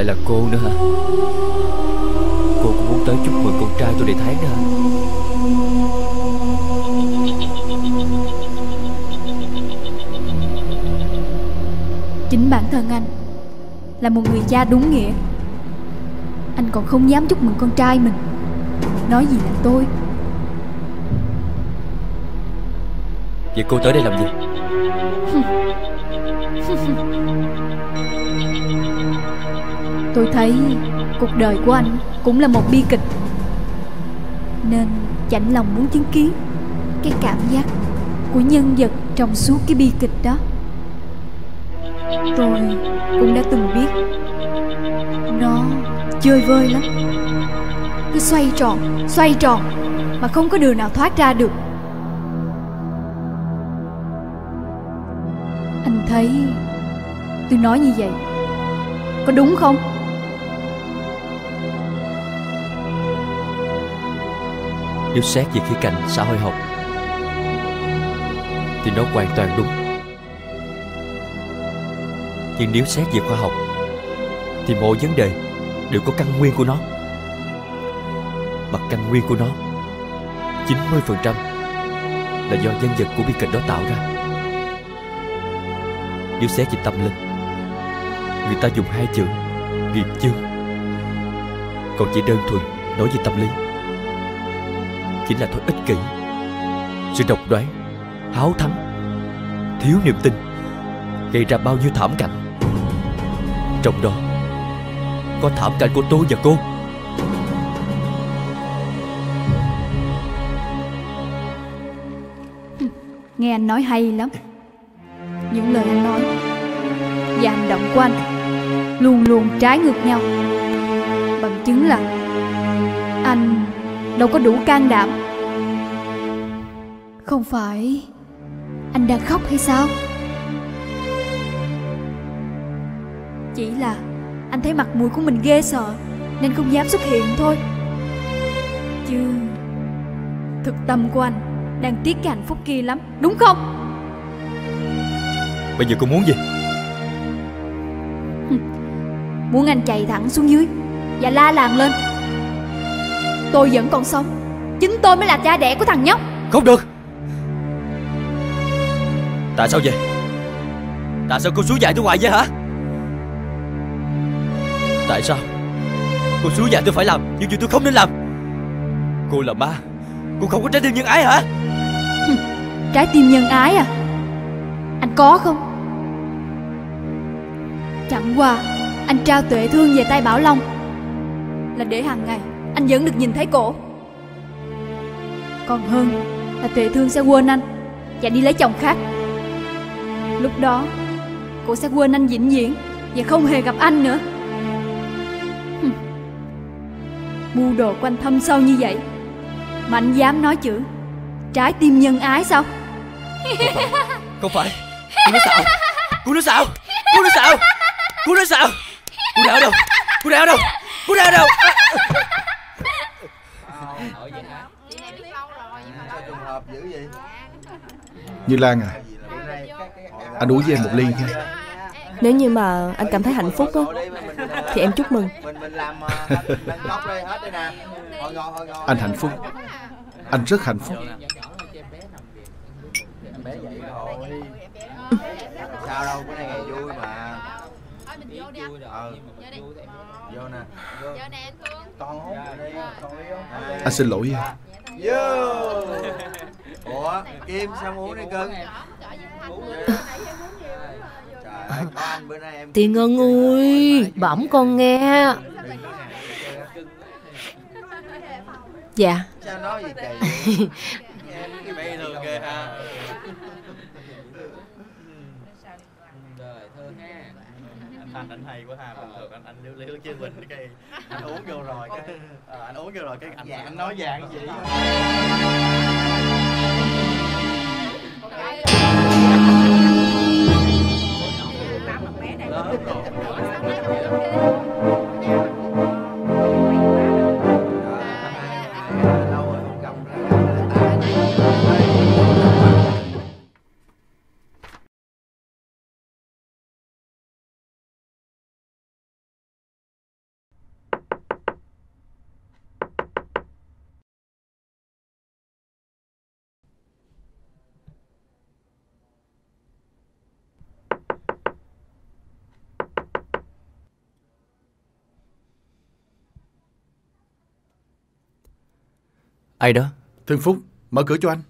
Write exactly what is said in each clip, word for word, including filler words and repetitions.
là cô nữa hả? Cô cũng muốn tới chúc mừng con trai tôi đầy tháng nữa hả? Chính bản thân anh là một người cha đúng nghĩa, anh còn không dám chúc mừng con trai mình, nói gì là tôi. Vậy cô tới đây làm gì? Tôi thấy cuộc đời của anh cũng là một bi kịch, nên chạnh lòng muốn chứng kiến cái cảm giác của nhân vật trong suốt cái bi kịch đó. Tôi cũng đã từng biết nó chơi vơi lắm, cứ xoay tròn xoay tròn mà không có đường nào thoát ra được. Anh thấy tôi nói như vậy có đúng không? Nếu xét về khía cạnh xã hội học thì nó hoàn toàn đúng. Nhưng nếu xét về khoa học thì mọi vấn đề đều có căn nguyên của nó. Mà căn nguyên của nó chín mươi phần trăm là do nhân vật của bi kịch đó tạo ra. Nếu xét về tâm linh, người ta dùng hai chữ nghiệp chướng. Còn chỉ đơn thuần nói về tâm lý, chính là thói ích kỷ, sự độc đoán, háo thắng, thiếu niềm tin, gây ra bao nhiêu thảm cảnh. Trong đó có thảm cảnh của tôi và cô. Nghe anh nói hay lắm. Những lời anh nói và hành động của anh luôn luôn trái ngược nhau, bằng chứng là anh đâu có đủ can đảm. Không phải anh đang khóc hay sao? Chỉ là anh thấy mặt mũi của mình ghê sợ nên không dám xuất hiện thôi. Chứ thực tâm của anh đang tiếc cái hạnh phúc kia lắm, đúng không? Bây giờ cô muốn gì? Muốn anh chạy thẳng xuống dưới và la làng lên tôi vẫn còn sống, chính tôi mới là cha đẻ của thằng nhóc. Không được. Tại sao vậy? Tại sao cô xuống dạy tôi hoài vậy hả? Tại sao cô xuống dạy tôi phải làm những chuyện tôi không nên làm? Cô là ma, cô không có trái tim nhân ái hả? Trái tim nhân ái à? Anh có không? Chẳng qua anh trao tuệ thương về tay Bảo Long là để hàng ngày anh vẫn được nhìn thấy cổ. Còn hơn là tuệ thương sẽ quên anh và đi lấy chồng khác. Lúc đó cô sẽ quên anh vĩnh viễn và không hề gặp anh nữa. Mưu đồ của anh thâm sâu như vậy mà anh dám nói chữ trái tim nhân ái sao? Không phải. Cô nói xạo. Cô nói xạo. Cô nói xạo. Cô nói xạo. Cô đã ở đâu? Cô đã ở đâu? Cô đã ở đâu? Như Lan à, anh uống với em một ly nha. Nếu như mà anh cảm thấy hạnh phúc đó thì em chúc mừng. Anh hạnh phúc. Anh rất hạnh phúc. Sao đâu, bữa nay ngày vui mà. Ờ. Vô nè. Con hút đi, con đi không? Anh xin lỗi em. Vô. Ủa, Kim sao muốn đi cưng? Trời ơi, có anh bữa nay em. Tiên Ngân ơi, bẩm con nghe. Dạ. Sao nói gì kỳ? Cái bé thương ghê ha. Anh anh hay quá ha, bình thường anh anh liếu liếu chứ mình cái anh uống vô rồi cái à, anh uống vô rồi cái anh dạ, anh nói dạng gì Ai đó? Thương Phúc, mở cửa cho anh.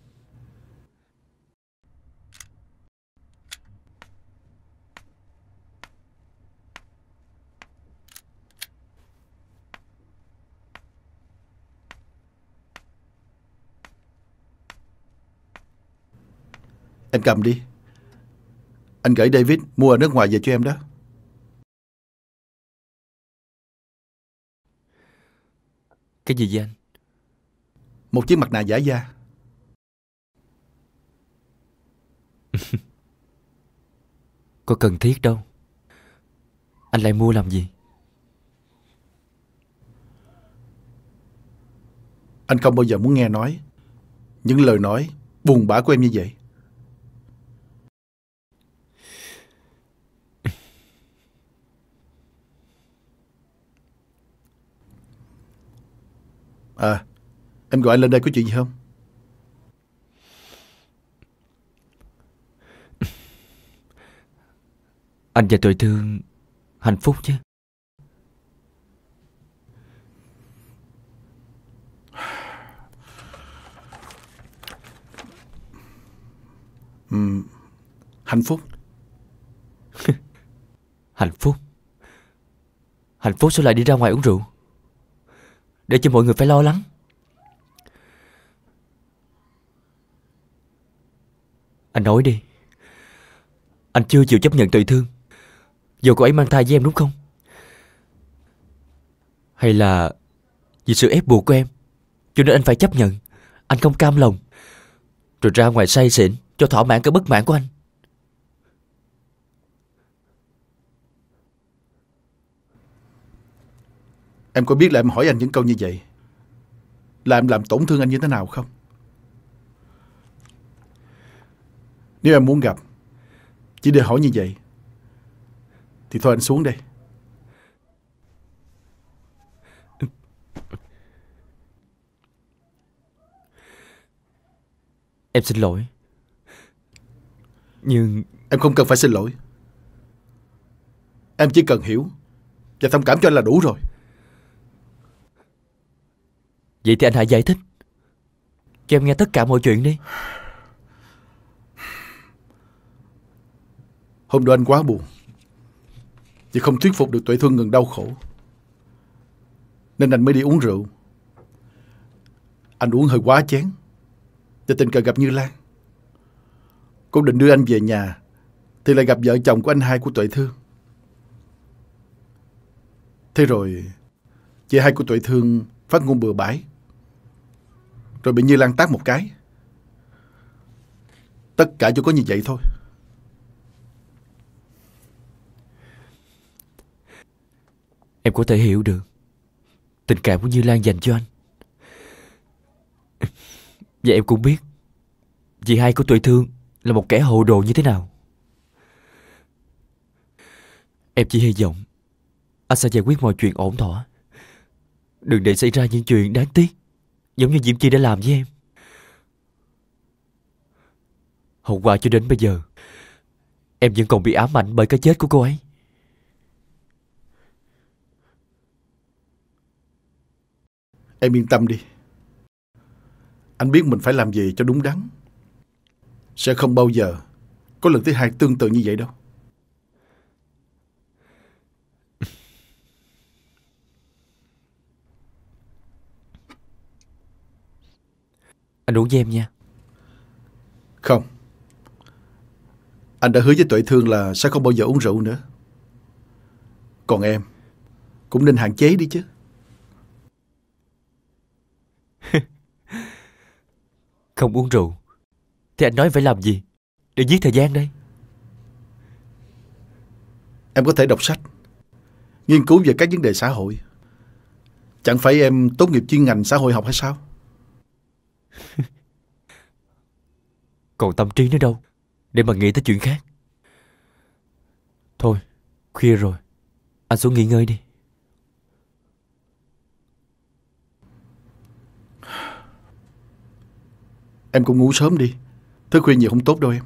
Em cầm đi. Anh gửi David mua ở nước ngoài về cho em đó. Cái gì vậy anh? Một chiếc mặt nạ giả da. Có cần thiết đâu. Anh lại mua làm gì? Anh không bao giờ muốn nghe nói những lời nói buồn bã của em như vậy. À, em gọi anh lên đây có chuyện gì không? Anh và Tuệ Thương hạnh phúc chứ? Ừm, hạnh phúc. Hạnh phúc? Hạnh phúc sao lại đi ra ngoài uống rượu để cho mọi người phải lo lắng? Anh nói đi. Anh chưa chịu chấp nhận Tuệ Thương dù cô ấy mang thai với em đúng không? Hay là vì sự ép buộc của em cho nên anh phải chấp nhận? Anh không cam lòng rồi ra ngoài say xỉn cho thỏa mãn cái bất mãn của anh? Em có biết là em hỏi anh những câu như vậy là em làm tổn thương anh như thế nào không? Nếu em muốn gặp chỉ để hỏi như vậy thì thôi anh xuống đây. Em xin lỗi. Nhưng Em không cần phải xin lỗi. Em chỉ cần hiểu và thông cảm cho anh là đủ rồi. vậy thì anh hãy giải thích cho em nghe tất cả mọi chuyện đi. Hôm đó anh quá buồn vì không thuyết phục được Tuệ Thương ngừng đau khổ, nên anh mới đi uống rượu. Anh uống hơi quá chén và tình cờ gặp Như Lan. Cô định đưa anh về nhà thì lại gặp vợ chồng của anh hai của Tuệ Thương. Thế rồi chị hai của Tuệ Thương phát ngôn bừa bãi, rồi bị Như Lan tát một cái. Tất cả chỉ có như vậy thôi. Em có thể hiểu được tình cảm của Như Lan dành cho anh. Và em cũng biết chị hai của Tuệ Thương là một kẻ hồ đồ như thế nào. Em chỉ hy vọng anh sẽ giải quyết mọi chuyện ổn thỏa, đừng để xảy ra những chuyện đáng tiếc giống như Diễm Chi đã làm với em. Hậu quả cho đến bây giờ em vẫn còn bị ám ảnh bởi cái chết của cô ấy. Em yên tâm đi. Anh biết mình phải làm gì cho đúng đắn. Sẽ không bao giờ có lần thứ hai tương tự như vậy đâu. Anh uống với em nha. Không. Anh đã hứa với Tuệ Thương là sẽ không bao giờ uống rượu nữa. Còn em cũng nên hạn chế đi chứ. Không uống rượu thì anh nói phải làm gì để giết thời gian đây? Em có thể đọc sách, nghiên cứu về các vấn đề xã hội. Chẳng phải em tốt nghiệp chuyên ngành xã hội học hay sao? Còn tâm trí nữa đâu để mà nghĩ tới chuyện khác. Thôi, khuya rồi, anh xuống nghỉ ngơi đi. Em cũng ngủ sớm đi. Thức khuya nhiều không tốt đâu em.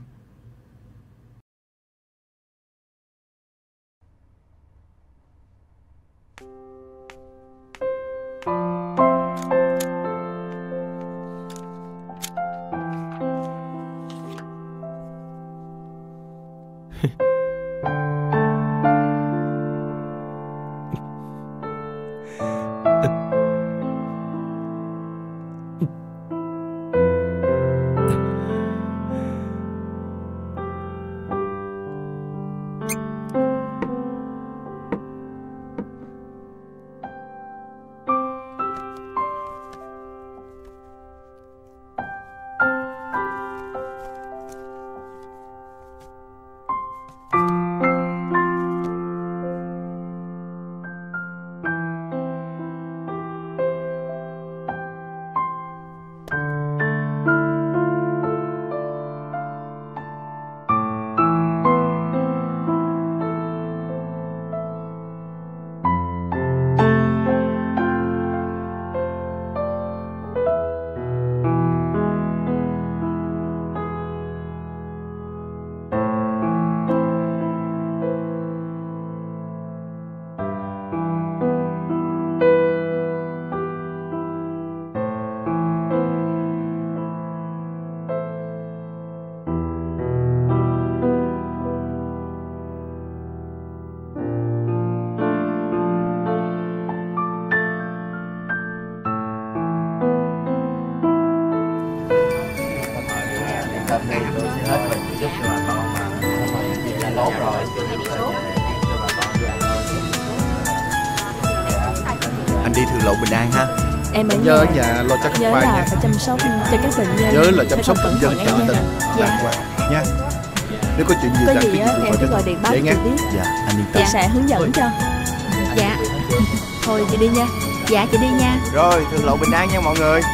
Anh đi Thường Lộ bình an ha. Em ở Nhớ ở nhà, nhà lo chắc nhớ khoai là nha. phải chăm sóc cho các bệnh nhân. Nhớ là chăm phải sóc cẩn bệnh dân thận tận em tình, nha. đàng hoàng nha. Nếu có chuyện gì Có cần gì cái á gì thì em gọi cứ cho gọi điện báo vậy cho nghe. chị biết. Dạ, anh yên tâm. Chị sẽ hướng dẫn cho. Dạ. Thôi chị đi nha. Dạ chị đi nha. Rồi, Thường Lộ bình an nha mọi người.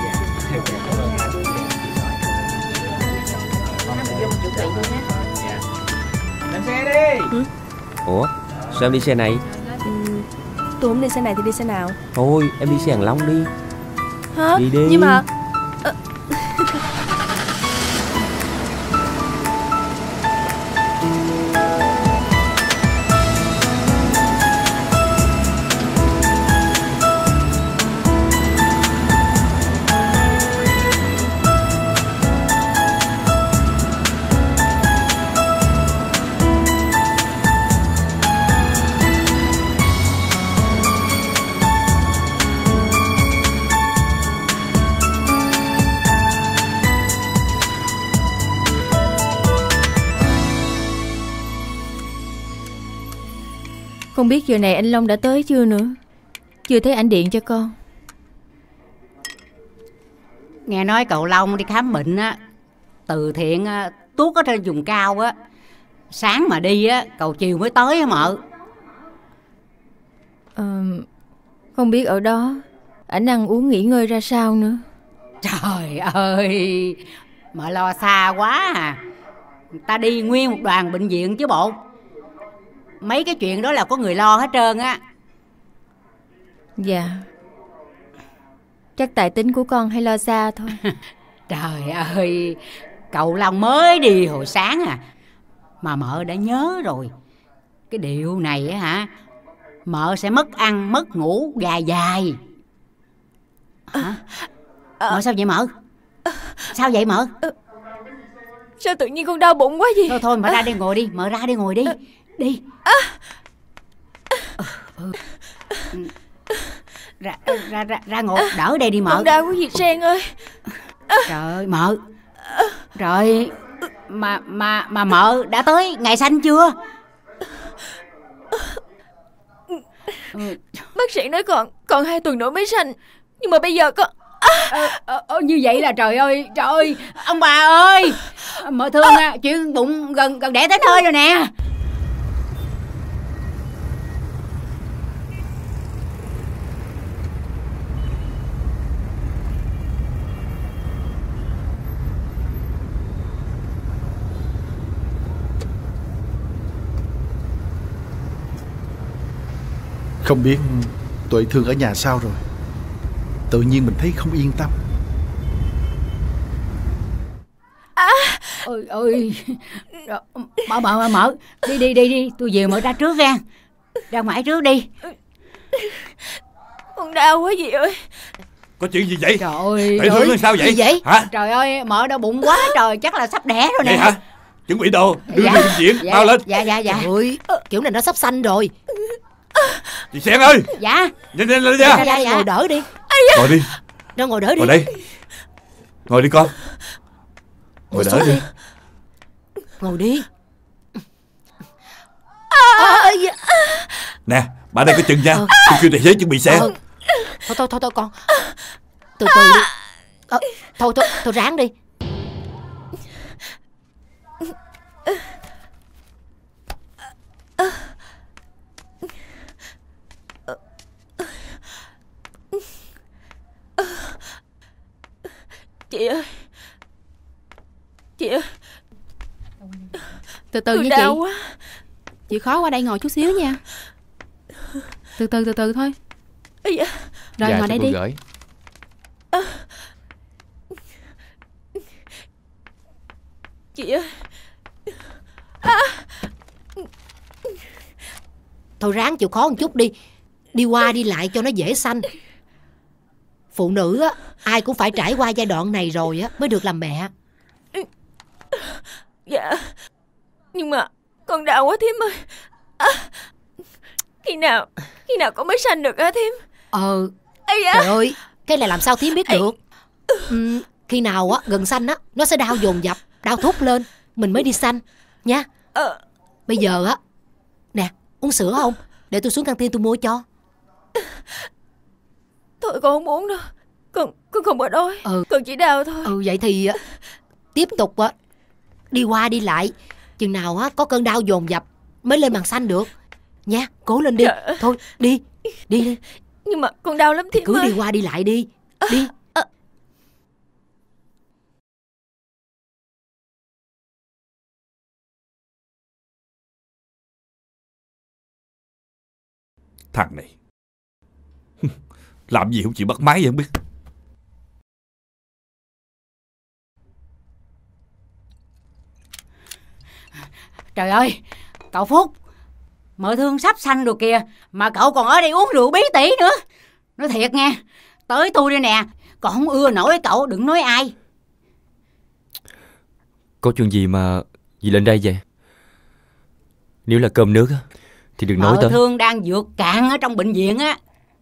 Lên xe đi. Ủa sao em đi xe này? Ừ, tôi không đi xe này thì đi xe nào? Thôi em đi xe Hàng Long đi. Hả? Đi đi. Nhưng mà ờ, Không biết giờ này anh Long đã tới chưa nữa. Chưa thấy ảnh điện cho con. Nghe nói cậu Long đi khám bệnh á, từ thiện á, tuốt ở trên vùng cao á. Sáng mà đi á, cậu chiều mới tới á mợ. Ờ, không biết ở đó ảnh ăn uống nghỉ ngơi ra sao nữa. Trời ơi, mợ lo xa quá à. Người ta đi nguyên một đoàn bệnh viện chứ bộ. Mấy cái chuyện đó là có người lo hết trơn á. Dạ. Chắc tại tính của con hay lo xa thôi. Trời ơi, cậu Long mới đi hồi sáng à, mà mợ đã nhớ rồi. Cái điệu này á hả, mợ sẽ mất ăn mất ngủ dài dài. Hả? Mợ sao vậy mợ? Sao vậy mợ? Sao tự nhiên con đau bụng quá vậy? Thôi thôi mợ ra đây ngồi đi, mợ ra đây ngồi đi. Đi. Ừ. Ra, ra, ra, ra ngồi, đỡ đây đi mợ. Con đau quá Việt Sen ơi. Trời ơi mợ. Rồi mà mà mà mợ đã tới ngày sanh chưa? Bác sĩ nói còn còn hai tuần nữa mới sanh. Nhưng mà bây giờ con ờ, ờ, ờ, như vậy là trời ơi, trời ơi, ông bà ơi, mợ thương à, chuyện bụng gần gần đẻ tới nơi rồi nè. Không biết Tuệ Thương ở nhà sao rồi. Tự nhiên mình thấy không yên tâm. À. Ôi ơi, mở mở mở mở đi đi đi đi, tôi về mở ra trước ra, ra ngoài trước đi. Con đau quá dì ơi. Có chuyện gì vậy? Trời ơi, Tuệ Thương làm sao vậy? Gì vậy? Hả? Trời ơi, mở đau bụng quá trời, chắc là sắp đẻ rồi nè. Vậy hả? chuẩn bị đồ, đưa Dạ. đi bệnh viện, Dạ, mau lên. Dạ dạ dạ. Ôi, kiểu này nó sắp xanh rồi. Chị Sen ơi, Dạ. nhanh nhanh lên Dạ, nha. dạ, dạ. Ngồi đỡ đi. Ngồi đi, Đâu ngồi đỡ đi. ngồi đây. Ngồi đi con. Ngồi đỡ đi. Ngồi đi. Nè, bà đây có chừng nha. Ờ. Tôi kêu tài xế chuẩn bị xe. Ờ. Thôi thôi thôi thôi con. Từ từ đi. Ờ, thôi thôi thôi ráng đi. Chị ơi, chị ơi, Từ từ tôi nha đau chị. quá. Chị khó qua đây ngồi chút xíu nha. Từ từ từ từ thôi. Ây da. Rồi Dạ, ngồi cho đây cô đi. gửi. Chị ơi. Thôi ráng chịu khó một chút đi. Đi qua đi lại cho nó dễ sanh. Phụ nữ á, ai cũng phải trải qua giai đoạn này rồi á mới được làm mẹ. Dạ. Nhưng mà con đau quá thím ơi. À, khi nào Khi nào con mới sanh được hả thím? Ờ. Ây da. Trời ơi, cái này làm sao thím biết được. Ừ, khi nào á gần sanh á nó sẽ đau dồn dập, đau thúc lên, mình mới đi sanh nha. Ờ. Bây giờ á, nè, uống sữa không? Để tôi xuống căng tin tôi mua cho. Thôi con không uống đâu. Con con không có đói. Ừ. Con chỉ đau thôi. Ừ vậy thì á, tiếp tục á đi qua đi lại, chừng nào á có cơn đau dồn dập mới lên màn xanh được nha. Cố lên đi. Trời. Thôi đi. Đi đi. Nhưng mà con đau lắm thím Cứ ơi. đi qua đi lại đi. Đi. Thằng này làm gì không chịu bắt máy vậy không biết. Trời ơi, cậu Phúc, mợ thương sắp sanh rồi kìa, mà cậu còn ở đây uống rượu bí tỉ nữa. Nói thiệt nha, tới tôi đây nè, còn không ưa nổi cậu, đừng nói ai. Có chuyện gì mà dì lên đây vậy? Nếu là cơm nước á thì đừng nói Mợ tới. thương đang vượt cạn ở trong bệnh viện á.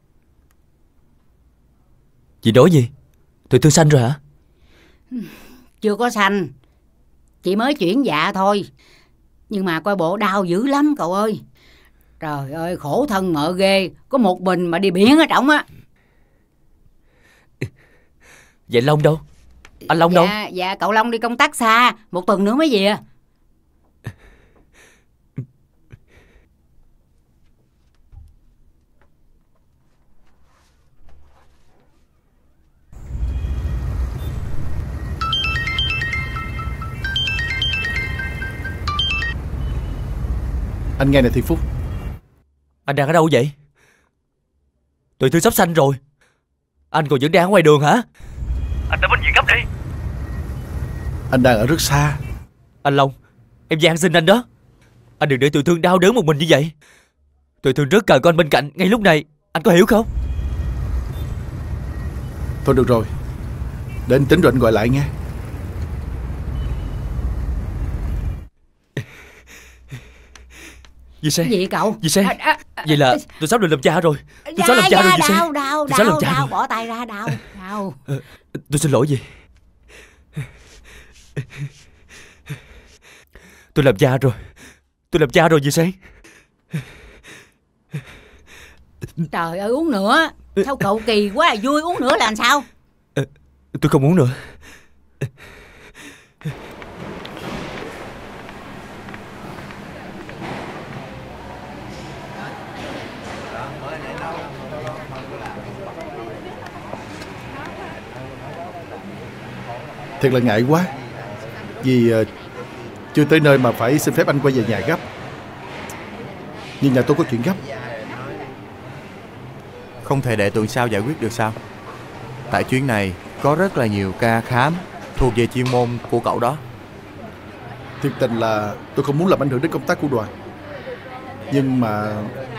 Dì nói gì? Tôi thương sanh rồi hả? Chưa có sanh, chỉ mới chuyển dạ thôi. Nhưng mà coi bộ đau dữ lắm cậu ơi. Trời ơi, khổ thân mợ ghê, có một mình mà đi biển ở trỏng á. Vậy Long đâu? Anh Long đâu? Dạ, dạ cậu Long đi công tác xa, một tuần nữa mới về. Anh nghe nè Thiên Phúc. Anh đang ở đâu vậy? Tụi Thư sắp sanh rồi. Anh còn vẫn đang ở ngoài đường hả? Anh tới bệnh viện gấp đi. Anh đang ở rất xa. Anh Long, em van xin anh đó. Anh đừng để tụi Thương đau đớn một mình như vậy. Tụi Thương rất cần có anh bên cạnh ngay lúc này. Anh có hiểu không? Thôi được rồi, để anh tính rồi anh gọi lại nghe. Dì Sen. Gì cậu? Dì Sen. À, à, à, Vậy là tôi sắp được làm cha rồi. Tôi dạ, sắp làm cha dạ, rồi dì Sen. đau, đau, Tôi sắp làm đau, cha đau, rồi. bỏ tay ra, đau, đau. Ờ, Tôi xin lỗi dì. Tôi làm cha rồi. Tôi làm cha rồi dì Sen. Trời ơi, uống nữa. Sao cậu kỳ quá, vui uống nữa là làm sao? Ờ, Tôi không uống nữa. Thật là ngại quá. Vì uh, chưa tới nơi mà phải xin phép anh quay về nhà gấp. Nhưng nhà tôi có chuyện gấp. Không thể để tuần sau giải quyết được sao? Tại chuyến này có rất là nhiều ca khám thuộc về chuyên môn của cậu đó. Thiệt tình là tôi không muốn làm ảnh hưởng đến công tác của đoàn. Nhưng mà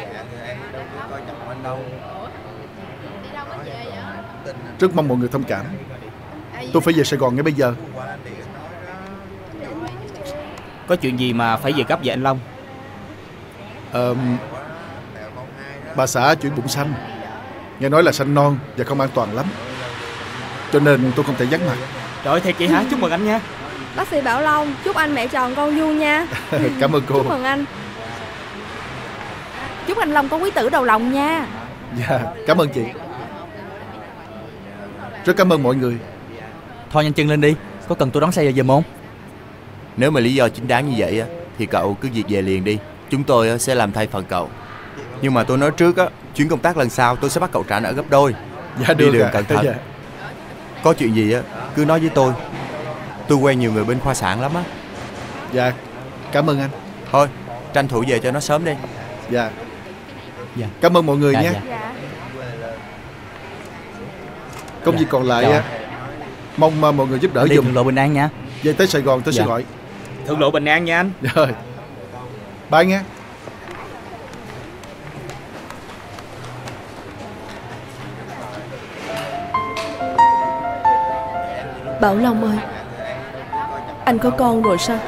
rất mong mọi người thông cảm. Tôi phải về Sài Gòn ngay bây giờ. Có chuyện gì mà phải về gấp vậy anh Long? Ờ, bà xã chuyển bụng xanh. Nghe nói là xanh non và không an toàn lắm, cho nên tôi không thể vắng mặt. Trời ơi, thiệt vậy hả? Chúc mừng anh nha. Bác sĩ Bảo Long, chúc anh mẹ tròn con vuông nha. Cảm ơn cô. Chúc mừng anh. Chúc anh Long có quý tử đầu lòng nha. Dạ, cảm ơn chị. Rất cảm ơn mọi người. Thôi nhanh chân lên đi. Có cần tôi đón xe về giùm không? Nếu mà lý do chính đáng như vậy á thì cậu cứ việc về liền đi. Chúng tôi sẽ làm thay phần cậu. Nhưng mà tôi nói trước á, chuyến công tác lần sau tôi sẽ bắt cậu trả nợ gấp đôi. Dạ, đi được đường à. cẩn thận. Dạ. Có chuyện gì á cứ nói với tôi. Tôi quen nhiều người bên khoa sản lắm á. Dạ, cảm ơn anh. Thôi, tranh thủ về cho nó sớm đi. Dạ. Dạ. Cảm ơn mọi người Dạ, nhé. dạ. Công Dạ. việc còn lại Dạ. á, mong mà mọi người giúp đỡ Đi giùm. thượng lộ bình an nha. Về tới Sài Gòn tôi Dạ. sẽ gọi. Thượng lộ bình an nha anh. Rồi. Bye nghe. Bảo Long ơi, anh có con rồi sao?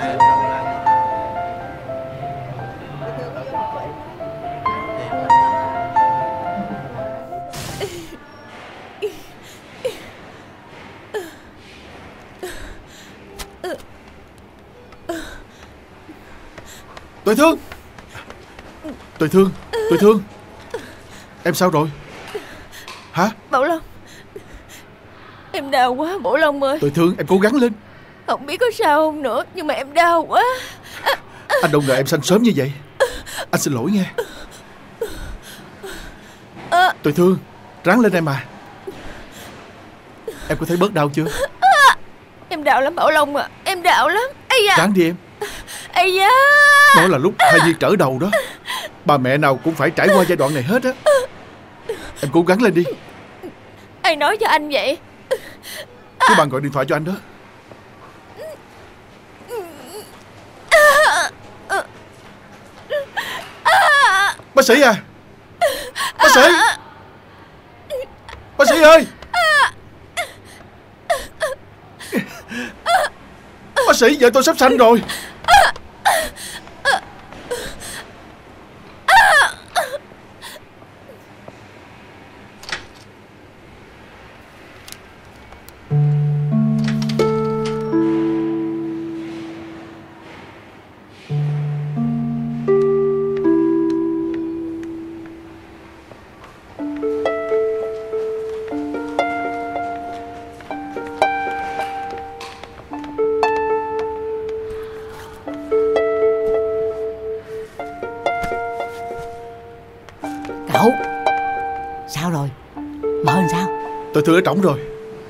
Tôi thương. Tôi thương. Tôi thương. Em sao rồi? Hả? Bảo Long, em đau quá Bảo Long ơi. Tôi thương, em cố gắng lên. Không biết có sao không nữa, nhưng mà em đau quá. Anh đâu ngờ em sanh sớm như vậy. Anh xin lỗi nghe. Tôi thương, ráng lên em à. Em có thấy bớt đau chưa? Em đau lắm Bảo Long à, em đau lắm. Ây da. Ráng đi em. Ây da. Đó là lúc thai nhi trở đầu đó. Bà mẹ nào cũng phải trải qua giai đoạn này hết á. Em cố gắng lên đi. Ai nói cho anh vậy? Chú bạn gọi điện thoại cho anh đó. Bác sĩ à. Bác sĩ. Bác sĩ ơi. Bác sĩ, vợ tôi sắp sanh rồi. Cậu, sao rồi? Mợ làm sao? Tôi thương ở trỏng rồi.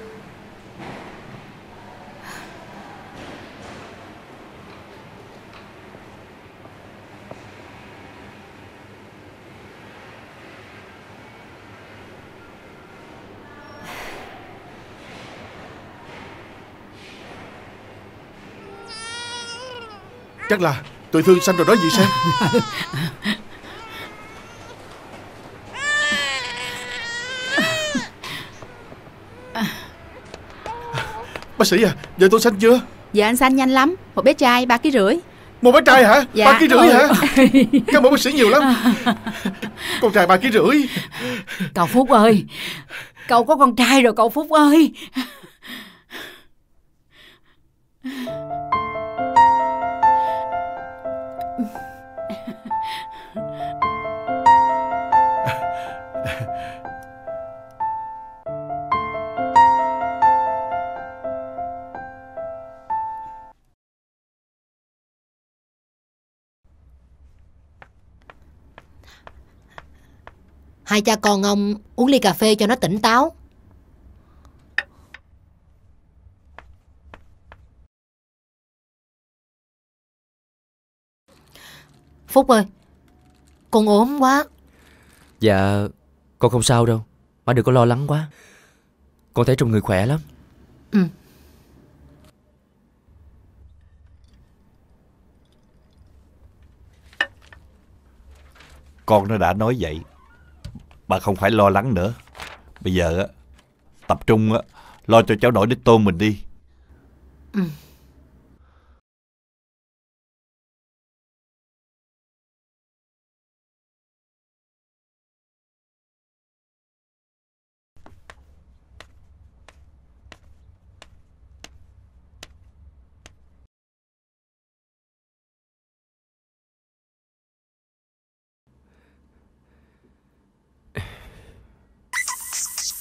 Chắc là tôi thương sanh rồi đó dì Sen. Bác sĩ à, giờ tôi sanh chưa? Dạ anh sanh nhanh lắm. Một bé trai ba ký rưỡi. Một bé trai hả? Dạ. Ba ký rưỡi hả? Cảm ơn bác sĩ nhiều lắm. Con trai ba ký rưỡi. Cậu Phúc ơi, cậu có con trai rồi cậu Phúc ơi. Hai cha con ông uống ly cà phê cho nó tỉnh táo. Phúc ơi, con ốm quá. Dạ, con không sao đâu. Má đừng có lo lắng quá. Con thấy trong người khỏe lắm. Ừ. Con nó đã nói vậy, bà không phải lo lắng nữa. Bây giờ á, tập trung á, lo cho cháu nội đích tôn mình đi. Ừ.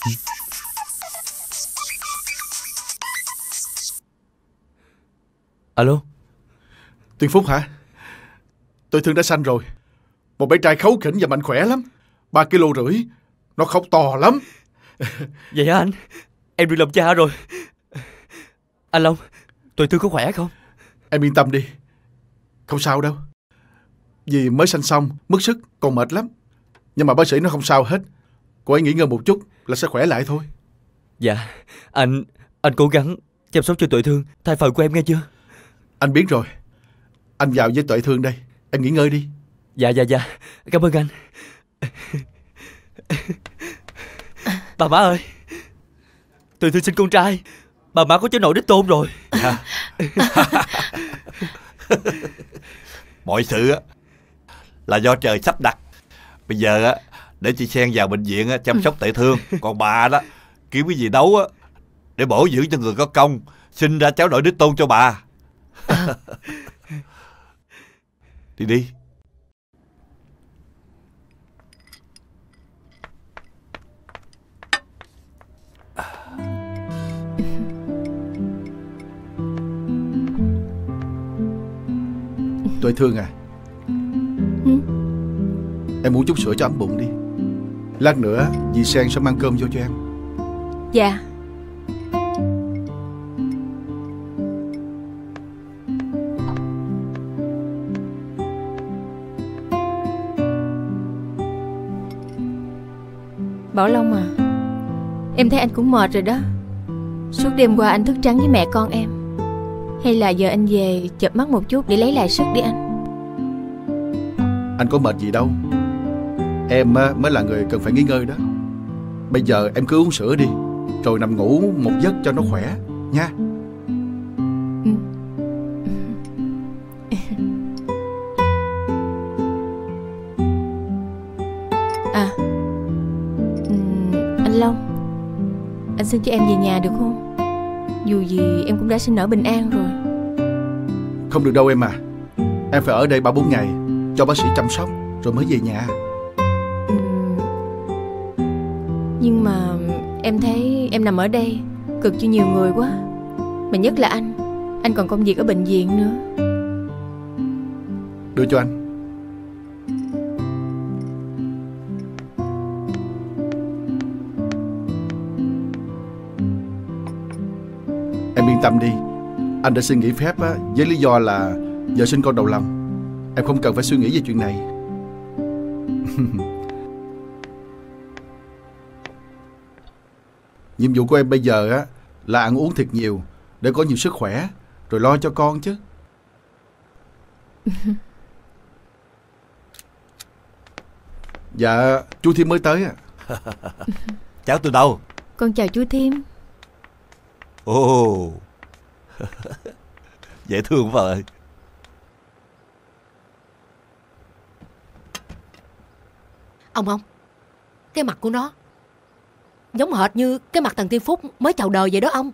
Alo. Tuyên Phúc hả? Tôi Thương đã sanh rồi. Một bé trai kháu khỉnh và mạnh khỏe lắm. Ba kilo rưỡi. Nó khóc to lắm. Vậy hả anh? Em được làm cha rồi. Anh Long, Tuệ Thương có khỏe không? Em yên tâm đi. Không sao đâu. Vì mới sanh xong, mất sức, còn mệt lắm. Nhưng mà bác sĩ nó không sao hết. Cô ấy nghỉ ngơi một chút là sẽ khỏe lại thôi. Dạ, anh Anh cố gắng chăm sóc cho Tuệ Thương, thay phần của em nghe chưa? Anh biết rồi. Anh vào với Tuệ Thương đây. Em nghỉ ngơi đi. Dạ dạ dạ, cảm ơn anh. Bà má ơi, Tuệ Thương sinh con trai. Bà má có cháu nội đích tôn rồi. Dạ. Mọi sự á là do trời sắp đặt. Bây giờ á để chị Sen vào bệnh viện á, chăm sóc Tuệ Thương. Còn bà đó kiếm cái gì đấu á để bổ dưỡng cho người có công, sinh ra cháu nội đích tôn cho bà. Đi đi. Tuệ Thương à, ừ? Em uống chút sữa cho ấm bụng đi. Lát nữa dì Sen sẽ mang cơm vô cho em. Dạ. Bảo Long à, em thấy anh cũng mệt rồi đó. Suốt đêm qua anh thức trắng với mẹ con em. Hay là giờ anh về chợp mắt một chút để lấy lại sức đi anh. Anh có mệt gì đâu. Em mới là người cần phải nghỉ ngơi đó. Bây giờ em cứ uống sữa đi, rồi nằm ngủ một giấc cho nó khỏe nha. Ừ. À, anh Long, anh xin cho em về nhà được không? Dù gì em cũng đã sinh nở bình an rồi. Không được đâu em à. Em phải ở đây ba bốn ngày cho bác sĩ chăm sóc rồi mới về nhà. Ừ. Nhưng mà em thấy em nằm ở đây cực cho nhiều người quá. Mà nhất là anh. Anh còn công việc ở bệnh viện nữa. Đưa cho anh. Em yên tâm đi. Anh đã xin nghỉ phép á, với lý do là vợ sinh con đầu lòng. Em không cần phải suy nghĩ về chuyện này. Nhiệm vụ của em bây giờ á là ăn uống thiệt nhiều để có nhiều sức khỏe, rồi lo cho con chứ. Dạ, chú Thiêm mới tới ạ. Cháu từ đâu? Con chào chú Thiêm. Ồ, dễ thương quá ơi. Ông ông, cái mặt của nó giống hệt như cái mặt thằng Tiên Phúc mới chào đời vậy đó ông.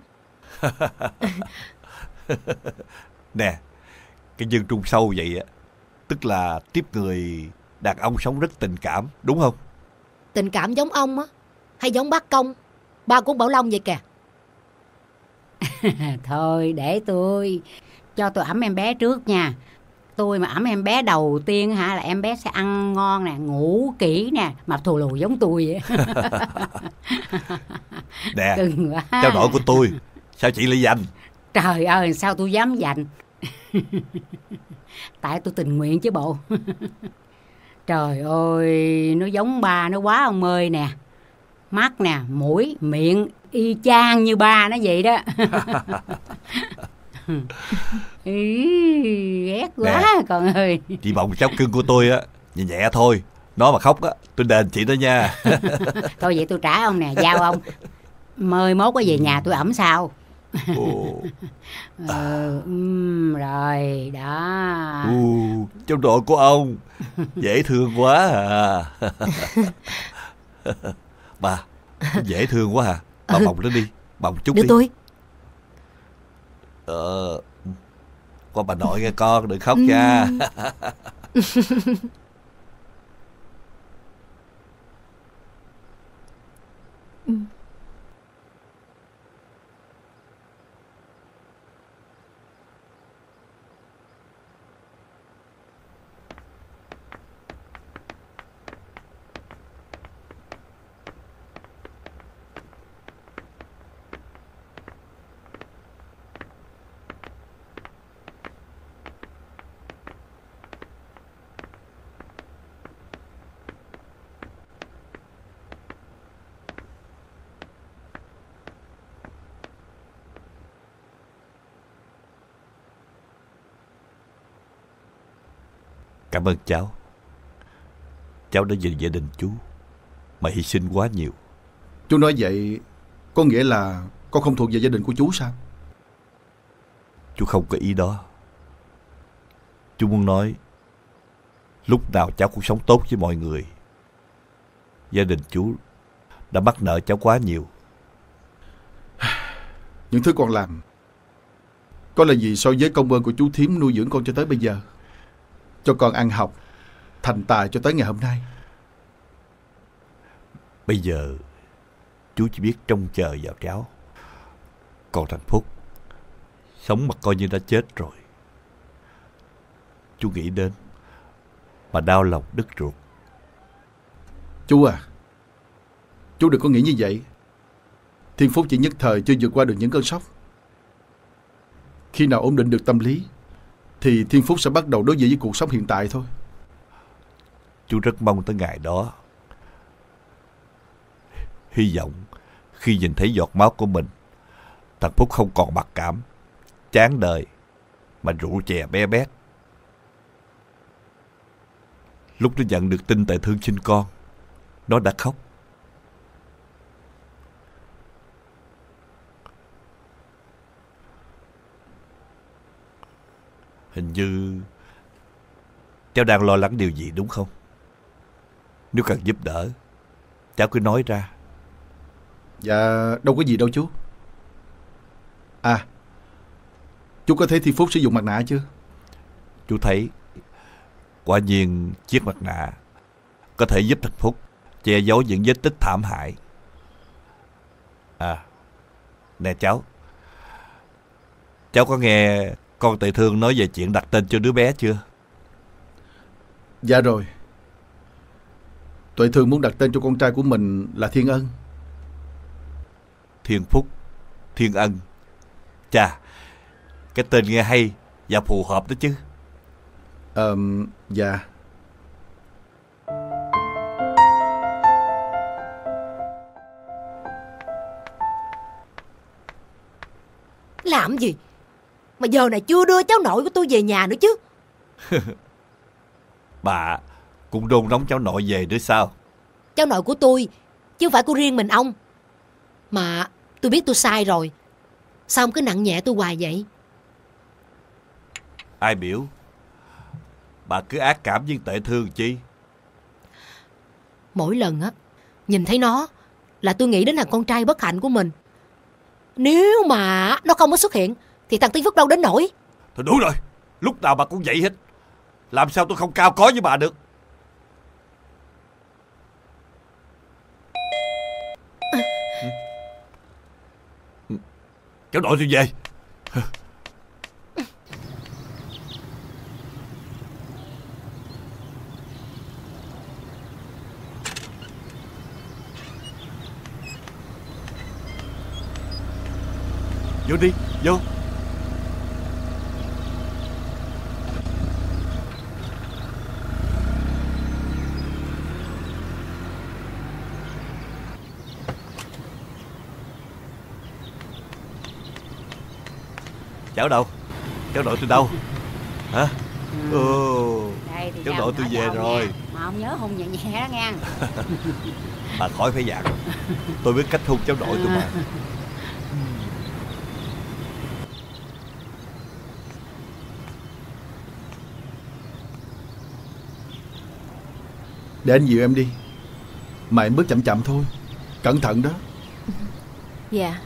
Nè, cái dân trung sâu vậy á, tức là tiếp người đàn ông sống rất tình cảm, đúng không? Tình cảm giống ông á, hay giống bác Công, ba của Bảo Long vậy kìa. Thôi để tôi cho tôi ẵm em bé trước nha. Tôi mà ẵm em bé đầu tiên hả là em bé sẽ ăn ngon nè, ngủ kỹ nè, mập thù lù giống tôi vậy. Nè, cháu nội của tôi, sao chị lại giành? Trời ơi, sao tôi dám giành? Tại tôi tình nguyện chứ bộ. Trời ơi, nó giống ba nó quá ông ơi nè. Mắt nè, mũi, miệng y chang như ba nó vậy đó. Ý, ghét quá nè, con ơi. Chị bồng cháu cưng của tôi á, nhẹ nhẹ thôi. Nó mà khóc á, tôi đền chị đó nha. Thôi vậy tôi trả ông nè, giao ông. Mời mốt có về nhà tôi ẩm sao. Ừ, um, rồi đó. Ừ, cháu nội của ông dễ thương quá à. Bà, dễ thương quá à. Bà bồng nó đi, bồng chút Đưa đi. tôi. Ờ, con bà nội nghe con, đừng khóc nha. Cảm ơn cháu. Cháu đã vì gia đình chú mà hy sinh quá nhiều. Chú nói vậy có nghĩa là con không thuộc về gia đình của chú sao? Chú không có ý đó. Chú muốn nói lúc nào cháu cũng sống tốt với mọi người. Gia đình chú đã mắc nợ cháu quá nhiều. Những thứ con làm có là gì so với công ơn của chú thím nuôi dưỡng con cho tới bây giờ, cho con ăn học thành tài cho tới ngày hôm nay. Bây giờ chú chỉ biết trông chờ vào cháu. Còn thằng Phúc sống mà coi như đã chết rồi. Chú nghĩ đến mà đau lòng đứt ruột. Chú à, chú đừng có nghĩ như vậy. Thiên Phúc chỉ nhất thời chưa vượt qua được những cơn sốc. Khi nào ổn định được tâm lý thì Thiên Phúc sẽ bắt đầu đối diện với cuộc sống hiện tại thôi. Chú rất mong tới ngày đó. Hy vọng khi nhìn thấy giọt máu của mình, thằng Phúc không còn mặc cảm, chán đời mà rượu chè be bét. Lúc nó nhận được tin Tệ Thương sinh con, nó đã khóc. Hình như cháu đang lo lắng điều gì đúng không? Nếu cần giúp đỡ, cháu cứ nói ra. Dạ đâu có gì đâu chú. À, chú có thấy Thiên Phúc sử dụng mặt nạ chưa? Chú thấy. Quả nhiên chiếc mặt nạ có thể giúp thằng Phúc che giấu những vết tích thảm hại. À, nè cháu, cháu có nghe con Tệ Thương nói về chuyện đặt tên cho đứa bé chưa? Dạ rồi. Tuệ Thương muốn đặt tên cho con trai của mình là Thiên Ân. Thiên Phúc, Thiên Ân. Chà, cái tên nghe hay và phù hợp đó chứ. Ờ, dạ. Làm gì mà giờ này chưa đưa cháu nội của tôi về nhà nữa chứ? Bà cũng đôn đóng cháu nội về nữa sao? Cháu nội của tôi chứ không phải của riêng mình ông. Mà tôi biết tôi sai rồi, sao ông cứ nặng nhẹ tôi hoài vậy? Ai biểu bà cứ ác cảm với Tệ Thương chi? Mỗi lần á nhìn thấy nó là tôi nghĩ đến thằng con trai bất hạnh của mình. Nếu mà nó không có xuất hiện thì thằng Tiến Phúc đâu đến nổi. Thôi đủ rồi, lúc nào bà cũng vậy hết. Làm sao tôi không cao có với bà được? À. Ừ. Cháu nội tôi về. Vô đi, vô. Cháu đâu? Cháu nội tôi đâu? Hả? Ừ. Ồ, đây thì cháu nội tôi về rồi nha. Mà ông nhớ hôn nhẹ nhẹ đó nha. Bà khỏi phải dặn. Tôi biết cách hôn cháu nội tôi mà. Để anh dìu em đi. Mà em bước chậm chậm thôi. Cẩn thận đó. Dạ.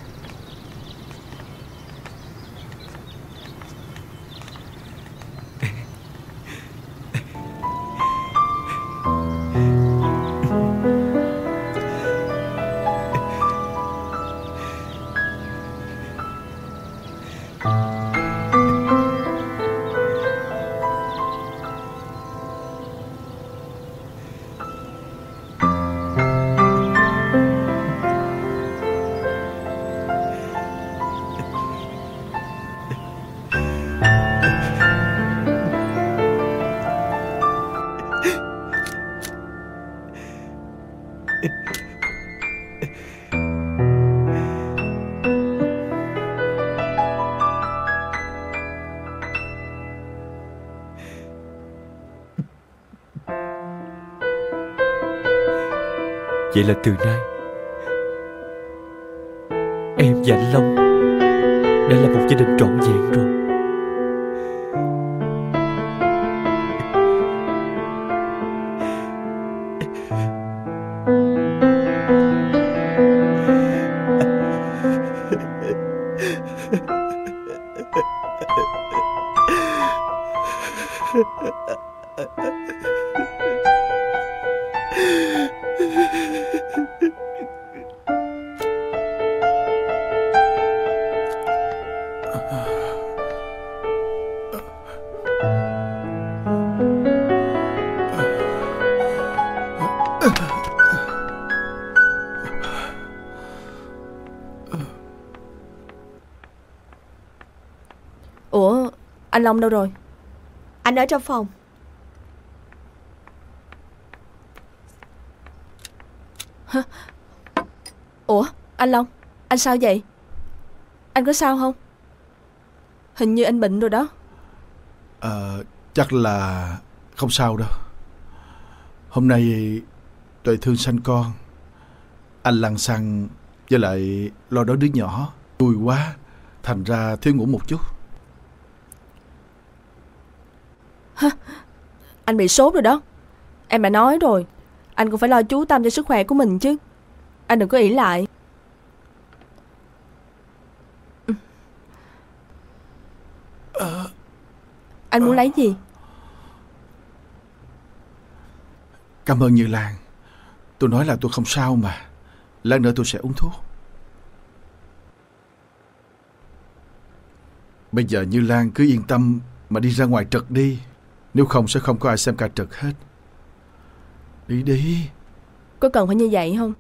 Vậy là từ nay em và anh Long đã là một gia đình trọn vẹn rồi. Ủa, anh Long đâu rồi? Anh ở trong phòng. Hả? Ủa, anh Long, anh sao vậy? Anh có sao không? Hình như anh bệnh rồi đó. Ờ, chắc là không sao đâu. Hôm nay Tuệ Thương sanh con, anh lăn xăng với lại lo đói đứa nhỏ, vui quá, thành ra thiếu ngủ một chút. Hả? Anh bị sốt rồi đó. Em đã nói rồi, anh cũng phải lo chú tâm cho sức khỏe của mình chứ. Anh đừng có ỷ lại. Anh muốn lấy gì? Cảm ơn Như Lan. Tôi nói là tôi không sao mà. Lát nữa tôi sẽ uống thuốc. Bây giờ Như Lan cứ yên tâm mà đi ra ngoài trật đi. Nếu không sẽ không có ai xem ca trật hết. Đi đi. Có cần phải như vậy không?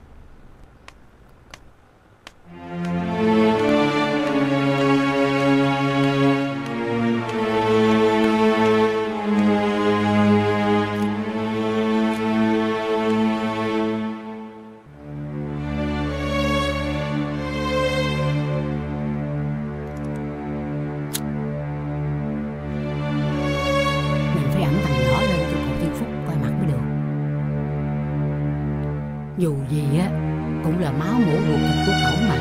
Dù gì á cũng là máu mủ ruột thịt của cậu mà.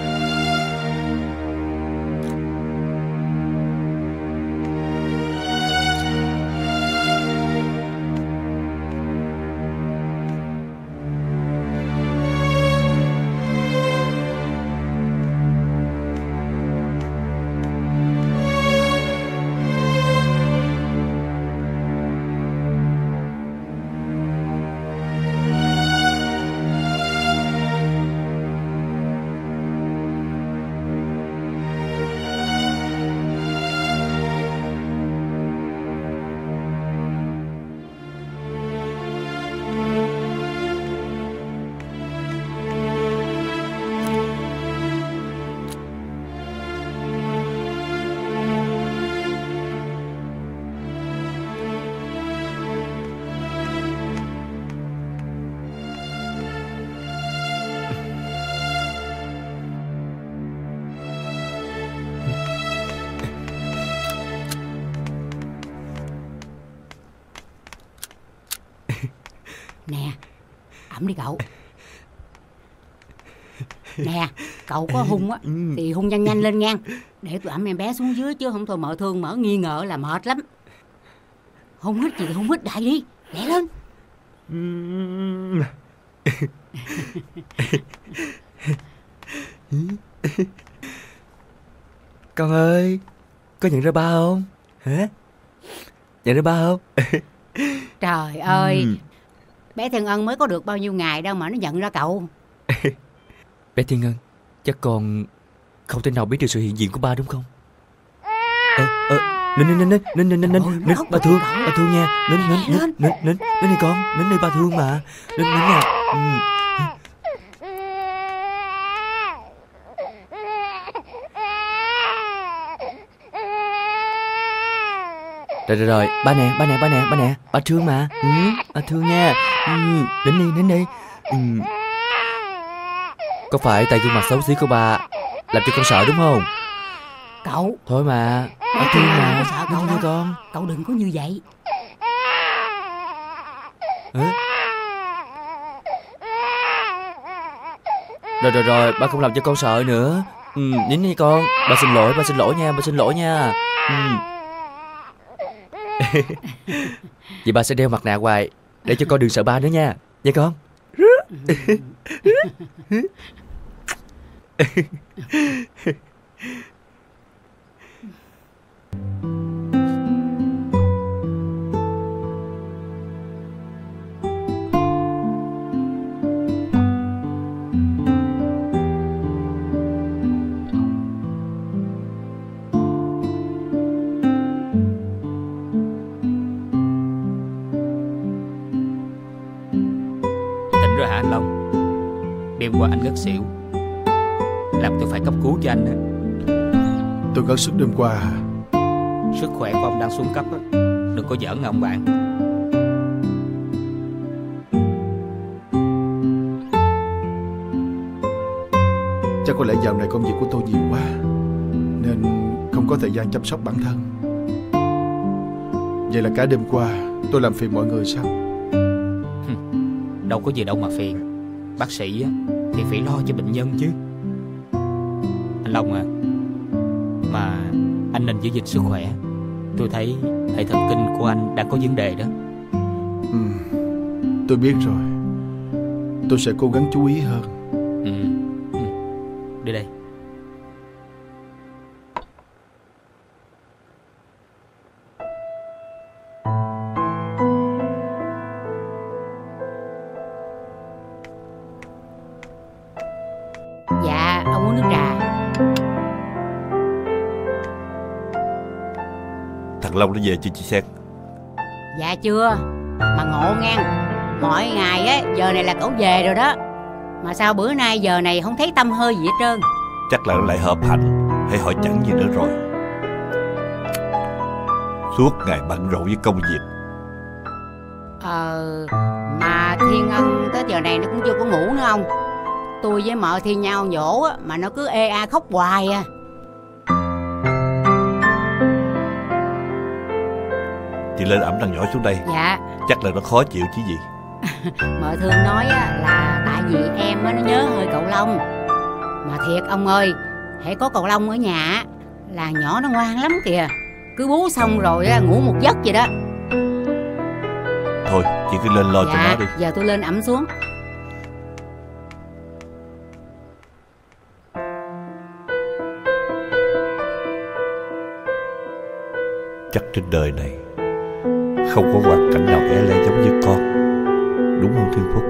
Nè, ẩm đi cậu. Nè, cậu có hung á thì hung nhanh nhanh lên ngang, để tụi ẩm em bé xuống dưới, chứ không thôi mợ Thương mở nghi ngờ là mệt lắm. Hung hít gì thì hung hít đại đi, lẹ lên. Con ơi, có nhận ra ba không? Hả? Nhận ra ba không? Trời ơi, ừ. Bé Thiên Ân mới có được bao nhiêu ngày đâu mà nó nhận ra cậu. Bé Thiên Ân, chắc con không thể nào biết được sự hiện diện của ba đúng không? Ơ, ơ, nín nín nín nín nín nín nín nín ba Thương, ba Thương nha, nín nín nín nín nín nín đi con, nín đi ba Thương mà, nín nín nha. Rồi rồi rồi, ba nè, ba nè, ba nè, ba nè, ba Thương mà, ừ, ba Thương nha, ừ, nín đi, nín đi. Ừ. Có phải tại gương mặt xấu xí của ba làm cho con sợ đúng không? Cậu thôi mà, ba Thương mà, sợ cậu nha con. Cậu đừng có như vậy. Hả? Rồi rồi rồi, ba không làm cho con sợ nữa. Ừ, nín đi con. Ba xin lỗi, ba xin lỗi nha, ba xin lỗi nha. Ừ. Vậy ba sẽ đeo mặt nạ hoài để cho con đừng sợ ba nữa nha. Nha con. Tỉnh rồi hả anh Long? Đêm qua anh ngất xỉu, làm tôi phải cấp cứu cho anh á. Tôi gắng sức đêm qua hả? Sức khỏe của ông đang xuống cấp á, đừng có giỡn ông bạn. Chắc có lẽ dạo này công việc của tôi nhiều quá nên không có thời gian chăm sóc bản thân. Vậy là cả đêm qua tôi làm phiền mọi người sao? Đâu có gì đâu mà phiền. Bác sĩ á thì phải lo cho bệnh nhân chứ. Anh Long à, mà anh nên giữ gìn sức khỏe. Tôi thấy hệ thần kinh của anh đang có vấn đề đó. Ừ, tôi biết rồi. Tôi sẽ cố gắng chú ý hơn. Ừ. Ừ. Đi đây. Dạ, ông uống nước trà. Thằng Long nó về chưa chị Sen? Dạ chưa. Mà ngộ ngang, mỗi ngày á giờ này là cậu về rồi đó. Mà sao bữa nay giờ này không thấy tăm hơi gì hết trơn? Chắc là nó lại hợp hành hay hỏi chẳng gì nữa rồi. Suốt ngày bận rộn với công việc. Ờ, mà Thiên Ân tới giờ này nó cũng chưa có ngủ nữa không? Tôi với mợ thi nhau nhổ á, mà nó cứ ê a khóc hoài à. Chị lên ẵm thằng nhỏ xuống đây. Dạ. Chắc là nó khó chịu chứ gì. Mợ Thương nói á, là tại vì em á, nó nhớ hơi cậu Long. Mà thiệt ông ơi, hễ có cậu Long ở nhà á, là nhỏ nó ngoan lắm kìa. Cứ bú xong rồi á, ngủ một giấc vậy đó. Thôi chị cứ lên lo Dạ, cho nó đi. giờ tôi lên ẵm xuống. Chắc trên đời này không có hoàn cảnh nào e lệ giống như con, đúng không Thiên Phúc?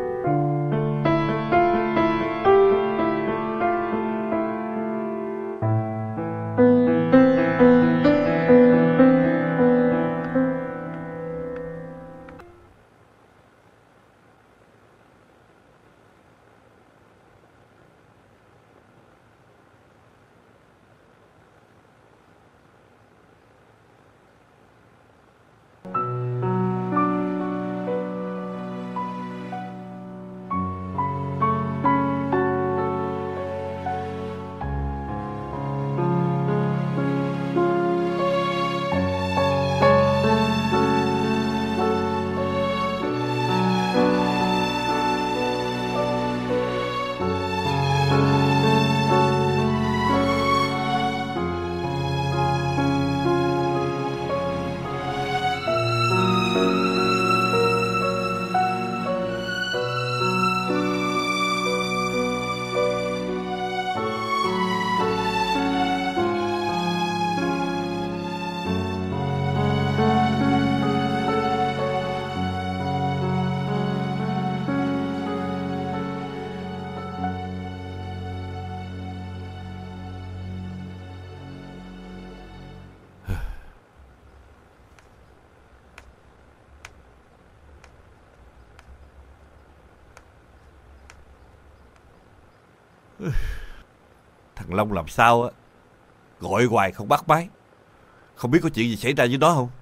Thằng Long làm sao á, gọi hoài không bắt máy. Không biết có chuyện gì xảy ra với nó không?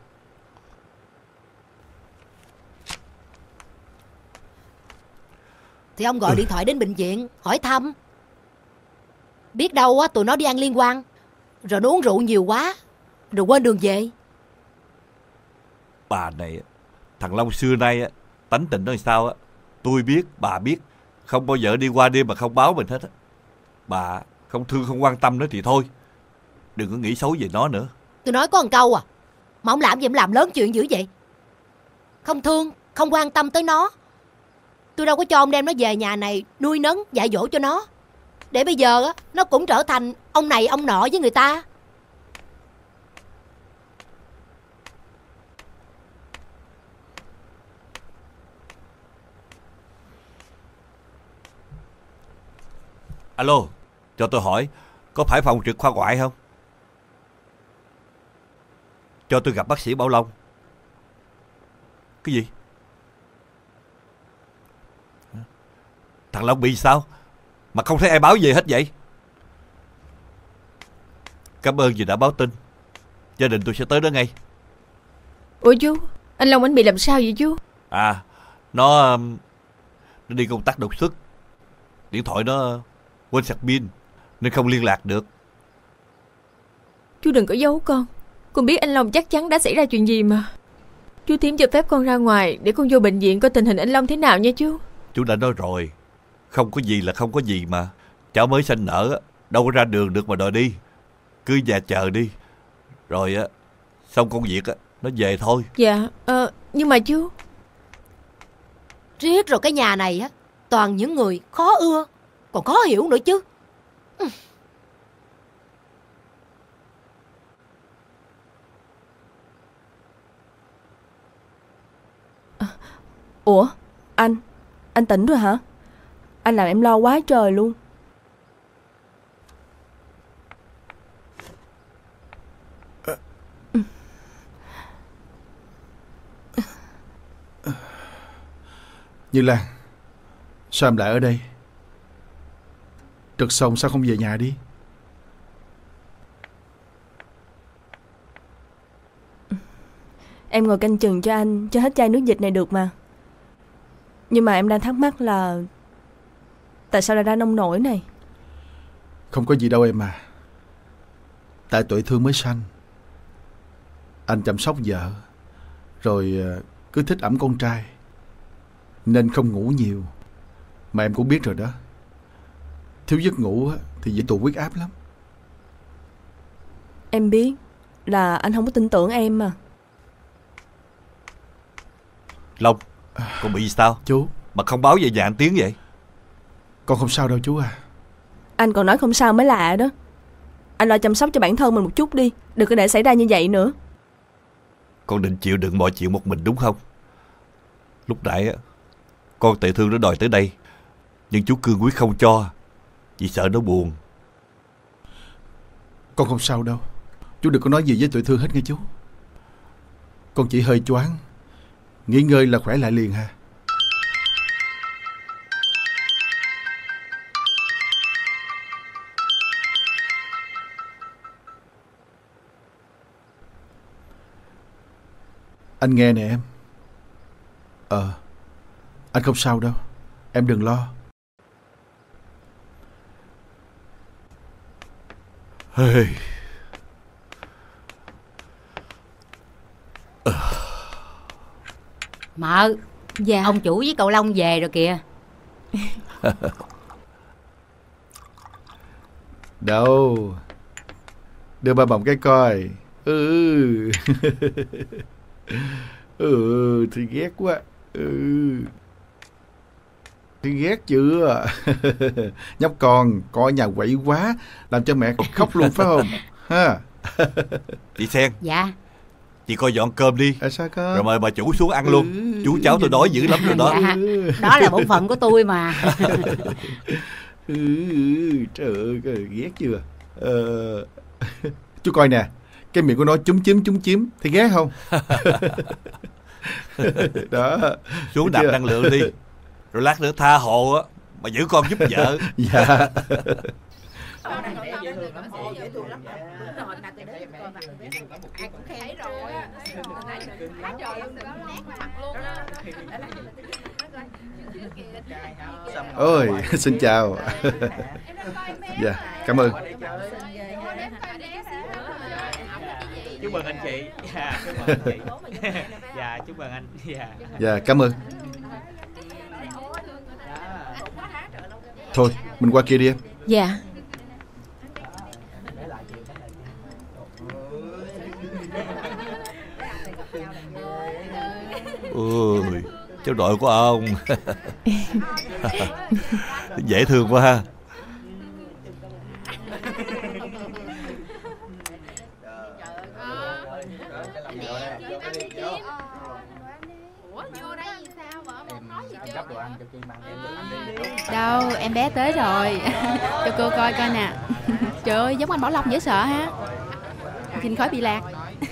Thì ông gọi điện thoại đến bệnh viện hỏi thăm. Biết đâu á tụi nó đi ăn liên quan, rồi nó uống rượu nhiều quá, rồi quên đường về. Bà này, thằng Long xưa nay á, tánh tình nó làm sao á, tôi biết, bà biết, không bao giờ đi qua đêm mà không báo mình hết á. Bà không thương không quan tâm nữa thì thôi, đừng có nghĩ xấu về nó nữa. Tôi nói có một câu à, mà ông làm gì ông làm lớn chuyện dữ vậy? Không thương, không quan tâm tới nó. Tôi đâu có cho ông đem nó về nhà này nuôi nấng dạy dỗ cho nó, để bây giờ á nó cũng trở thành ông này ông nọ với người ta. Alo, cho tôi hỏi, có phải phòng trực khoa ngoại không? Cho tôi gặp bác sĩ Bảo Long. Cái gì? Thằng Long bị sao mà không thấy ai báo về hết vậy? Cảm ơn vì đã báo tin. Gia đình tôi sẽ tới đó ngay. Ủa chú, anh Long anh bị làm sao vậy chú? À, nó Nó đi công tác đột xuất. Điện thoại nó quên sạc pin nên không liên lạc được. Chú đừng có giấu con. Con biết anh Long chắc chắn đã xảy ra chuyện gì mà. Chú Thím cho phép con ra ngoài để con vô bệnh viện coi tình hình anh Long thế nào nha chú. Chú đã nói rồi, không có gì là không có gì mà. Cháu mới sanh nở, đâu có ra đường được mà đòi đi. Cứ nhà chờ đi, rồi á xong công việc á nó về thôi. Dạ, ờ, nhưng mà chú, riết rồi cái nhà này á toàn những người khó ưa, còn khó hiểu nữa chứ. Ủa, anh, anh tỉnh rồi hả? Anh làm em lo quá trời luôn. Như Lan, sao em lại ở đây? Trực xong sao không về nhà đi? Em ngồi canh chừng cho anh cho hết chai nước dịch này được mà. Nhưng mà em đang thắc mắc là tại sao lại ra nông nổi này? Không có gì đâu em à. Tại tuổi Thương mới sanh, anh chăm sóc vợ, rồi cứ thích ẵm con trai nên không ngủ nhiều. Mà em cũng biết rồi đó, thiếu giấc ngủ thì dễ tụ huyết áp lắm. Em biết là anh không có tin tưởng em mà. Long, con bị sao? Chú, mà không báo về nhà anh Tiến vậy? Con không sao đâu chú à. Anh còn nói không sao mới lạ đó. Anh lo chăm sóc cho bản thân mình một chút đi, đừng có để xảy ra như vậy nữa. Con định chịu đựng mọi chuyện một mình đúng không? Lúc nãy á, con Tệ Thương nó đòi tới đây, nhưng chú cương quyết không cho, vì sợ nó buồn. Con không sao đâu. Chú đừng có nói gì với Tụi Thương hết nghe chú. Con chỉ hơi choáng, nghỉ ngơi là khỏe lại liền ha. Anh nghe nè em. Ờ, anh không sao đâu, em đừng lo. Hey. Mợ, dạ. Ông chủ với cậu Long về rồi kìa. Đâu, đưa ba bồng cái coi. Ừ. Ừ, thì ghét quá. Ừ, thì ghét chưa? Nhóc con, coi nhà quậy quá, làm cho mẹ khóc luôn phải không? Ha. Chị Sen. Dạ. Chị coi dọn cơm đi. À, sao con? Rồi mời bà chủ xuống ăn luôn. Ừ, chú cháu tôi đói dữ lắm rồi đó. Dạ, đó là bổn phận của tôi mà. Ừ, trời ơi, ghét chưa? Ờ... Chú coi nè, cái miệng của nó chúm chím chúm chím, thì ghét không? Đó. Xuống đạp năng lượng đi, rồi lát nữa tha hồ á mà giữ con giúp vợ. Dạ. Ôi, xin chào. Dạ, cảm ơn. Chúc mừng anh chị. Dạ, chúc mừng anh chị. Dạ, chúc mừng anh. Dạ. Dạ, cảm ơn. Thôi mình qua kia đi em. Dạ. Ôi, cháu nội của ông. Dễ thương quá ha. Đâu, em bé tới rồi. Cho cô coi coi nè. Trời ơi, giống anh Bảo Long dễ sợ ha. Xin khỏi bị lạc.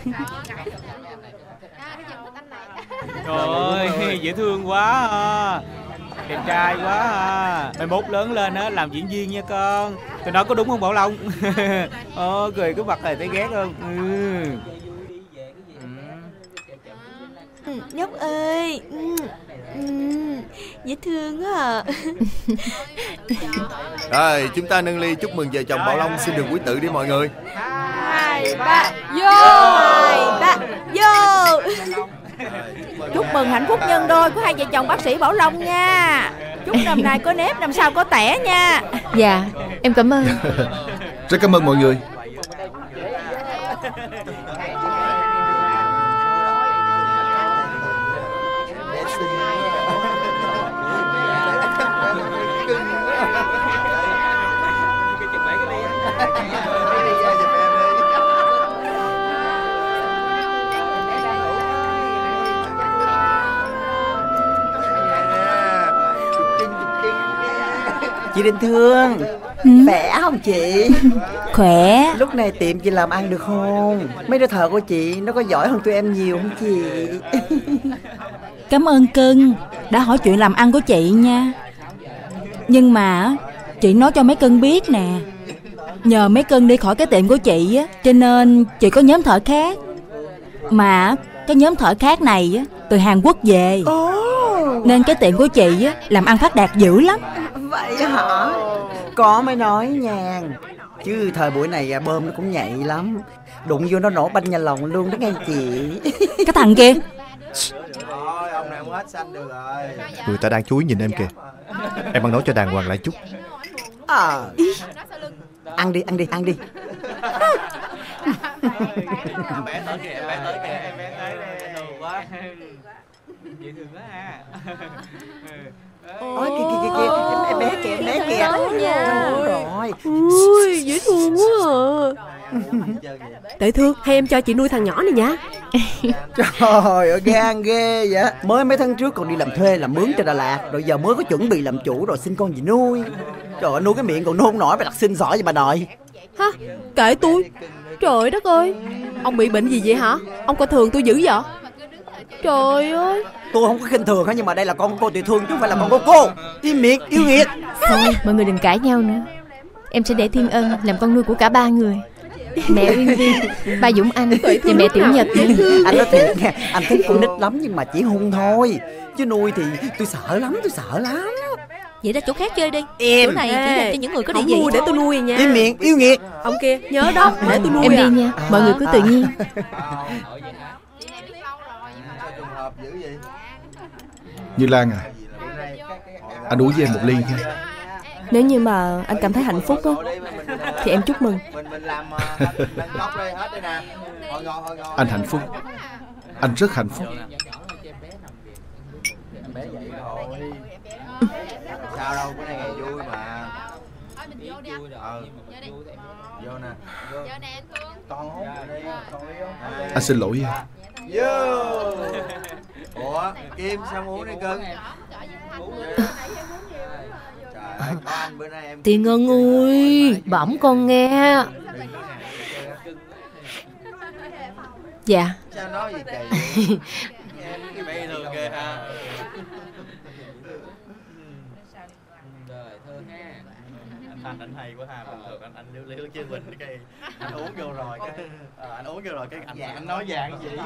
Trời ơi, dễ thương quá à. Đẹp trai quá à. Mai mốt lớn lên á làm diễn viên nha con. Tôi nói có đúng không Bảo Long? Ờ, cười cái mặt này thấy ghét không? Ừ. Ừ, Nhóc ơi. Ừ. Ừ. Dễ thương quá à. Rồi, chúng ta nâng ly chúc mừng vợ chồng Bảo Long xin được quý tử đi mọi người. Hai ba vô. Hai ba vô. Chúc mừng hạnh phúc nhân đôi của hai vợ chồng bác sĩ Bảo Long nha. Chúc năm nay có nếp, năm sau có tẻ nha. Dạ, em cảm ơn. Rất cảm ơn mọi người. Chị Đình Thương, ừ. Khỏe không chị? Khỏe. Lúc này tiệm chị làm ăn được không? Mấy đứa thợ của chị nó có giỏi hơn tụi em nhiều không chị? Cảm ơn cưng đã hỏi chuyện làm ăn của chị nha. Nhưng mà chị nói cho mấy cưng biết nè, nhờ mấy cưng đi khỏi cái tiệm của chị á, cho nên chị có nhóm thợ khác. Mà cái nhóm thợ khác này á từ Hàn Quốc về, oh. Nên cái tiệm của chị á làm ăn phát đạt dữ lắm. Vậy hả? Có mới nói nha. Chứ thời buổi này bơm nó cũng nhạy lắm. Đụng vô nó nổ banh nhà lòng luôn đó nghe chị. Cái thằng kia. Rồi, ông này không hết xanh được rồi. Người ta đang chú ý nhìn em kìa. Em ăn nói cho đàng hoàng lại chút. À. Ăn đi, ăn đi, ăn đi. Bé tới kìa, bé tới kìa, bé tới đây, đồ quá. Dễ thương quá ha. Ôi kìa kìa kìa, em bé kìa, em bé kìa. Rồi. Ui, dễ thương quá à. Tệ Thương, hay em cho chị nuôi thằng nhỏ này nha. Trời ơi, gan ghê vậy. Mới mấy tháng trước còn đi làm thuê, làm mướn cho Đà Lạt, rồi giờ mới có chuẩn bị làm chủ rồi xin con gì nuôi. Trời ơi, nuôi cái miệng còn nôn nổi, bà đặt xin giỏi vậy bà đòi. Hả? Kệ tôi. Trời đất ơi, ông bị bệnh gì vậy hả? Ông coi thường tôi dữ vậy? Trời ơi. Tôi không có khinh thường hả, nhưng mà đây là con của cô Tiểu Thương chứ không phải là con của cô. Im miệng, yêu nghiệt. Thôi, mọi người đừng cãi nhau nữa. Em sẽ để Thiên Ân làm con nuôi của cả ba người. Mẹ Uyên Viên, ba Dũng Anh và mẹ Tiểu Nhật. Anh nói thiệt nha, anh thích con nít lắm nhưng mà chỉ hung thôi. Chứ nuôi thì tôi sợ lắm, tôi sợ lắm. Vậy ra chỗ khác chơi đi. Em. Chỗ này chỉ dành cho những người có địa vị. Để tôi nuôi nha. Im miệng, yêu nghiệt. Ông kia, nhớ đó, để tôi nuôi. Em đi nha, mọi người cứ tự nhiên. Như Lan à, anh uống với em một ly nha. Nếu như mà anh cảm thấy hạnh phúc đó, thì em chúc mừng. Anh hạnh phúc. Anh rất hạnh phúc. Sao đâu, cái này ngày vui mà. Ờ. Vô nè. Con hút đi, con đi không? Anh xin lỗi em. Vô. Ủa, Kim sao muốn đi cưng? Tiên Ân ơi, bẩm con nghe. Dạ. Sao nói gì kỳ? Em bé thương ghê ha. Anh anh hay quá ha, bình thường anh anh liếu liếu chứ mình cái anh uống vô rồi cái à, anh uống vô rồi cái anh anh nói dạng gì.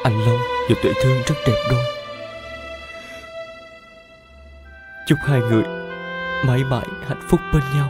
Anh Long và Tuệ Thương rất đẹp đôi. Chúc hai người mãi mãi hạnh phúc bên nhau.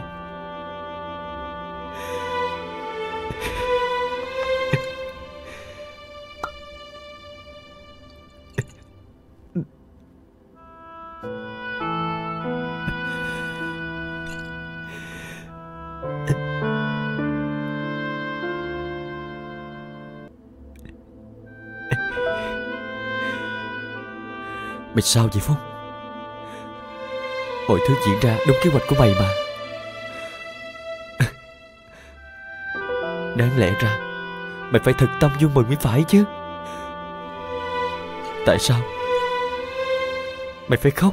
Mày sao vậy Phong? Mọi thứ diễn ra đúng kế hoạch của mày mà. Đáng lẽ ra mày phải thật tâm vui mừng mới phải chứ. Tại sao mày phải khóc?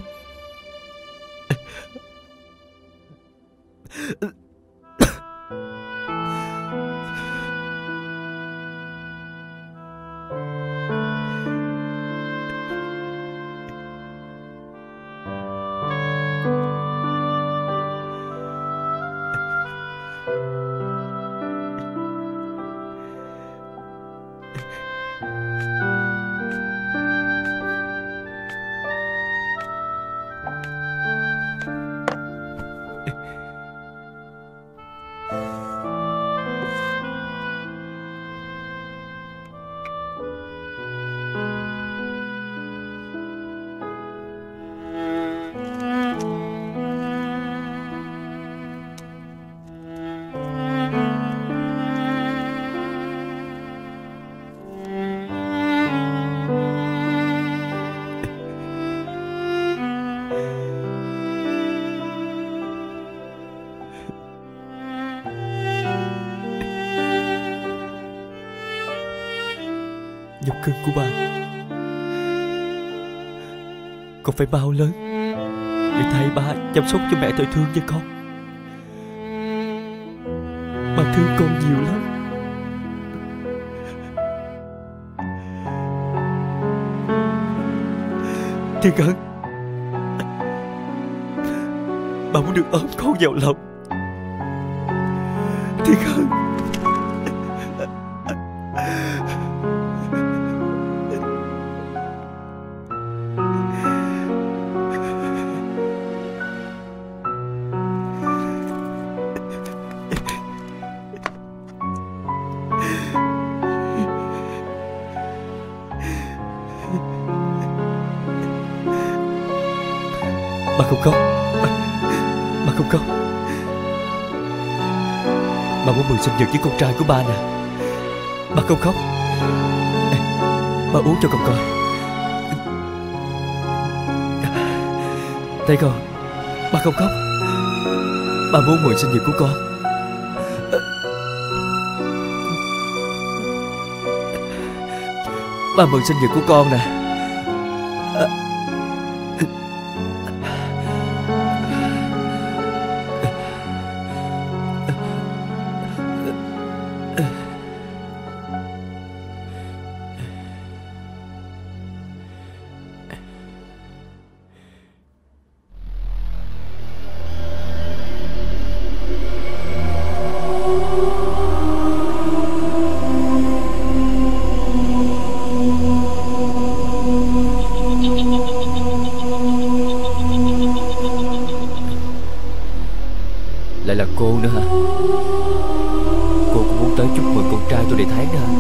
Nhóc cưng của ba, con phải mau lớn để thay ba chăm sóc cho mẹ Tuệ Thương nha con. Ba thương con nhiều lắm. Thiên Ân, ba muốn được ôm con vào lòng. Thiên Ân, ba không khóc, ba, ba không khóc. Ba muốn mừng sinh nhật với con trai của ba nè. Ba không khóc. Ê, ba uống cho con coi. Thấy không, ba không khóc. Ba muốn mừng sinh nhật của con. Ba mừng sinh nhật của con nè. Lại là cô nữa hả? Cô cũng muốn tới chúc mừng con trai tôi đầy tháng nữa hả?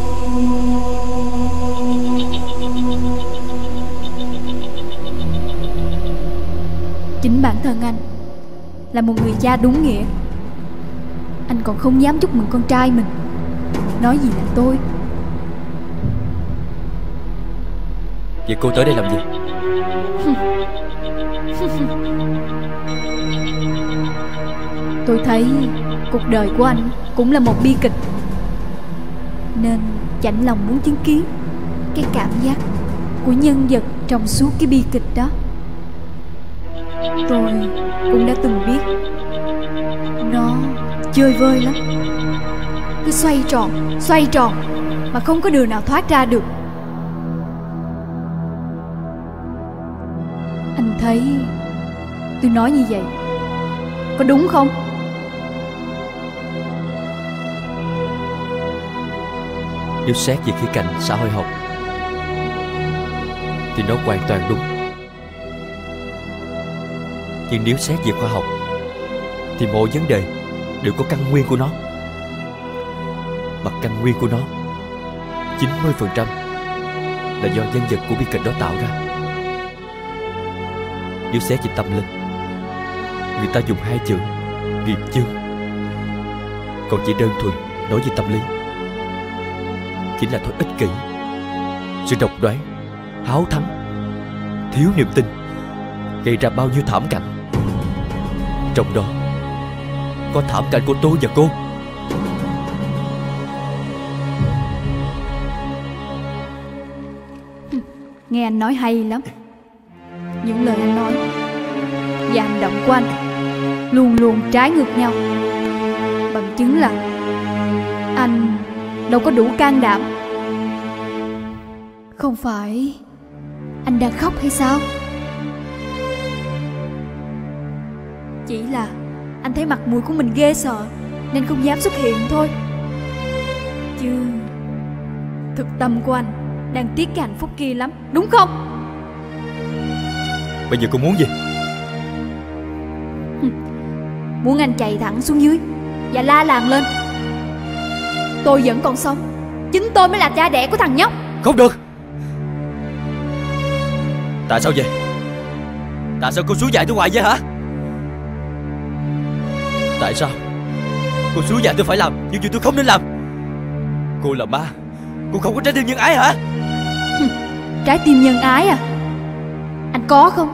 Chính bản thân anh là một người cha đúng nghĩa, anh còn không dám chúc mừng con trai mình, nói gì là tôi. Vậy cô tới đây làm gì? Tôi thấy cuộc đời của anh cũng là một bi kịch, nên chạnh lòng muốn chứng kiến cái cảm giác của nhân vật trong suốt cái bi kịch đó. Tôi cũng đã từng biết nó chơi vơi lắm, cứ xoay tròn, xoay tròn mà không có đường nào thoát ra được. Anh thấy tôi nói như vậy có đúng không? Nếu xét về khía cạnh xã hội học thì nó hoàn toàn đúng. Nhưng nếu xét về khoa học thì mọi vấn đề đều có căn nguyên của nó. Mà căn nguyên của nó chín mươi phần trăm là do nhân vật của bi kịch đó tạo ra. Nếu xét về tâm linh, người ta dùng hai chữ nghiệp chướng. Còn chỉ đơn thuần nói về tâm lý, chính là thôi ích kỷ, sự độc đoán, háo thắng, thiếu niềm tin, gây ra bao nhiêu thảm cảnh. Trong đó có thảm cảnh của tôi và cô. Nghe anh nói hay lắm. Những lời anh nói và hành động của anh luôn luôn trái ngược nhau. Bằng chứng là anh đâu có đủ can đảm. Không phải anh đang khóc hay sao? Chỉ là anh thấy mặt mũi của mình ghê sợ nên không dám xuất hiện thôi. Chứ thực tâm của anh đang tiếc cái hạnh phúc kia lắm, đúng không? Bây giờ cô muốn gì? Muốn anh chạy thẳng xuống dưới và la làng lên: tôi vẫn còn sống, chính tôi mới là cha đẻ của thằng nhóc. Không được. Tại sao vậy? Tại sao cô xuống dạy tôi hoài vậy hả? Tại sao cô xuống dạy tôi phải làm những chuyện tôi không nên làm? Cô là ma, cô không có trái tim nhân ái hả? Trái tim nhân ái à? Anh có không?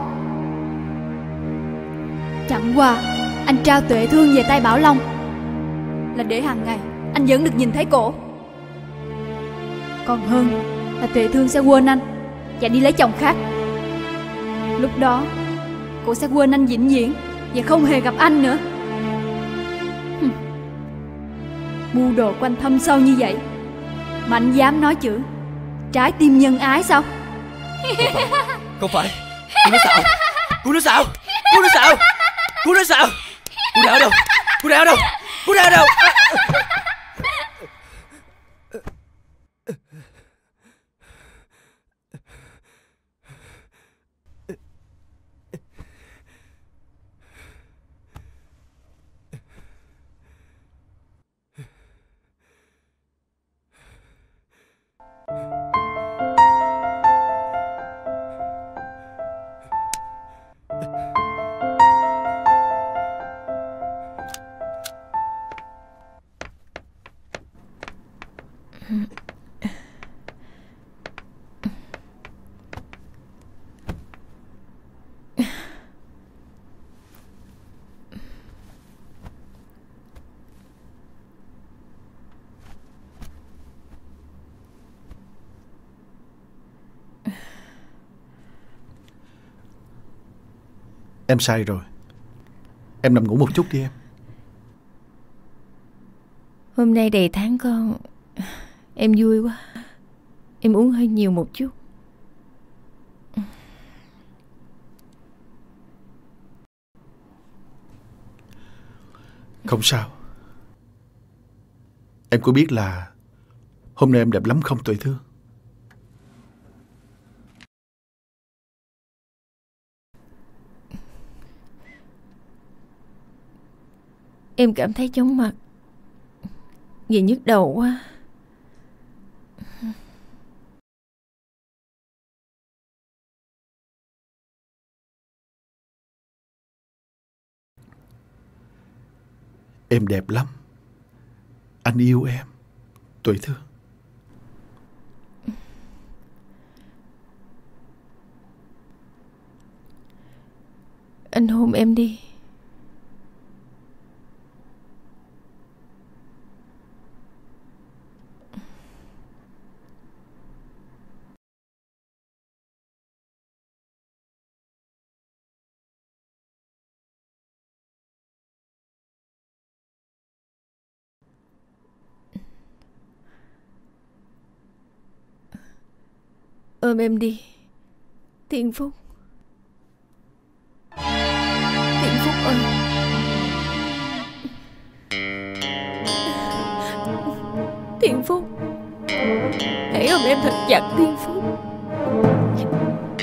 Chẳng qua anh trao Tuệ Thương về tay Bảo Long là để hàng ngày anh vẫn được nhìn thấy cổ. Còn hơn là Tuệ Thương sẽ quên anh và đi lấy chồng khác. Lúc đó cô sẽ quên anh vĩnh viễn và không hề gặp anh nữa. Mưu đồ của anh thâm sâu như vậy mà anh dám nói chữ trái tim nhân ái sao? Không phải. Cô nói xạo. Cô nói xạo. Cô nói xạo. Cô nói xạo. Cô đang ở đâu? Cô đang ở đâu? Cô đang ở đâu? Em sai rồi. Em nằm ngủ một chút đi em. Hôm nay đầy tháng con, em vui quá. Em uống hơi nhiều một chút. Không sao. Em có biết là hôm nay em đẹp lắm không Tuệ Thương? Em cảm thấy chóng mặt vì nhức đầu quá. Em đẹp lắm. Anh yêu em, Tuệ Thương. Anh hôn em đi. Ôm em đi, Thiên Phúc. Thiên Phúc ơi. Thiên Phúc, hãy ôm em thật chặt Thiên Phúc.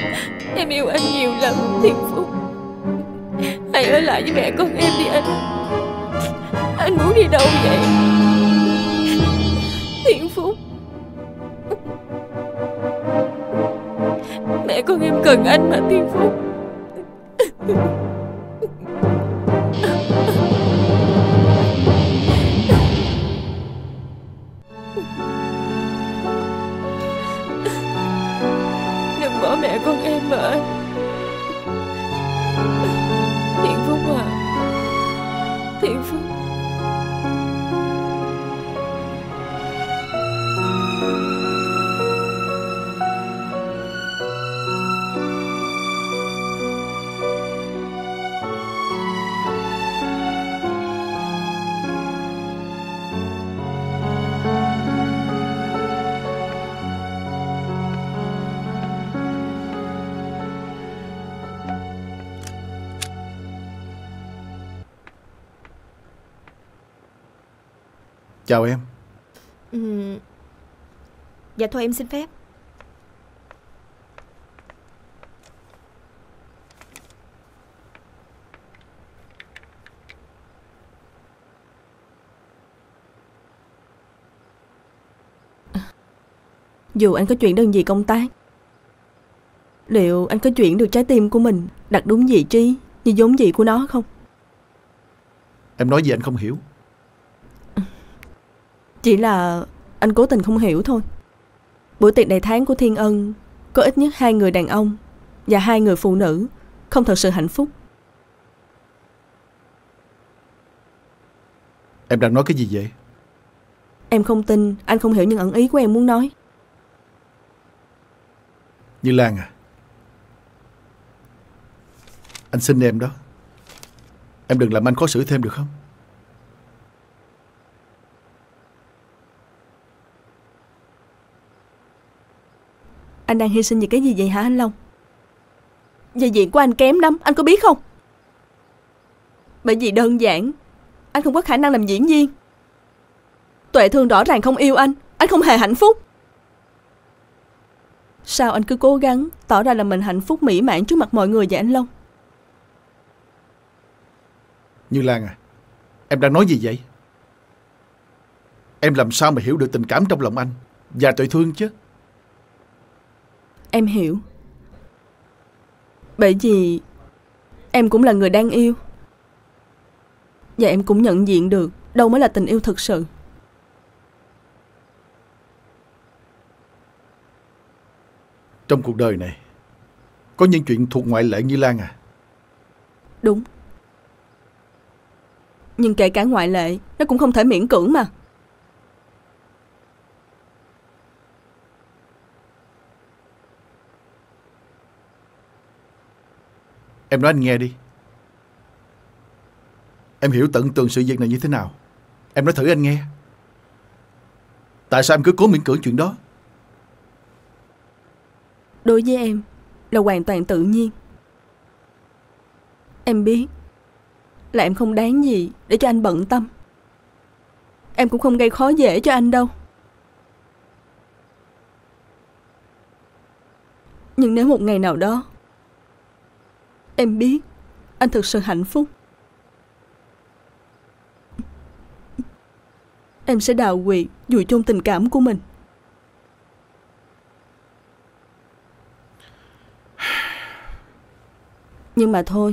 Em yêu anh nhiều lắm Thiên Phúc. Hãy ở lại với mẹ con em đi anh. Anh muốn đi đâu vậy Thiên Phúc? Mẹ con em cần anh mà Thiên Phúc. Đừng bỏ mẹ con em mà anh. Thiên Phúc à, Thiên Phúc. Chào em. ừ. Dạ thôi em xin phép. Dù anh có chuyển đơn vị công tác, liệu anh có chuyển được trái tim của mình đặt đúng vị trí như vốn dĩ của nó không? Em nói gì anh không hiểu. Chỉ là anh cố tình không hiểu thôi. Bữa tiệc đầy tháng của Thiên Ân có ít nhất hai người đàn ông và hai người phụ nữ không thật sự hạnh phúc. Em đang nói cái gì vậy? Em không tin anh không hiểu những ẩn ý của em muốn nói. Như Lan à, anh xin em đó, em đừng làm anh khó xử thêm được không? Anh đang hy sinh vì cái gì vậy hả anh Long? Vai diễn của anh kém lắm, anh có biết không? Bởi vì đơn giản anh không có khả năng làm diễn viên. Tuệ Thương rõ ràng không yêu anh, anh không hề hạnh phúc. Sao anh cứ cố gắng tỏ ra là mình hạnh phúc mỹ mãn trước mặt mọi người vậy anh Long? Như Lan à, em đang nói gì vậy? Em làm sao mà hiểu được tình cảm trong lòng anh và Tuệ Thương chứ? Em hiểu. Bởi vì em cũng là người đang yêu. Và em cũng nhận diện được đâu mới là tình yêu thực sự. Trong cuộc đời này có những chuyện thuộc ngoại lệ Như Lan à. Đúng. Nhưng kể cả ngoại lệ nó cũng không thể miễn cưỡng mà. Em nói anh nghe đi. Em hiểu tận tường sự việc này như thế nào. Em nói thử anh nghe. Tại sao em cứ cố miễn cưỡng chuyện đó? Đối với em là hoàn toàn tự nhiên. Em biết là em không đáng gì để cho anh bận tâm. Em cũng không gây khó dễ cho anh đâu. Nhưng nếu một ngày nào đó em biết anh thực sự hạnh phúc, em sẽ đào quyệt vùi chôn tình cảm của mình. Nhưng mà thôi,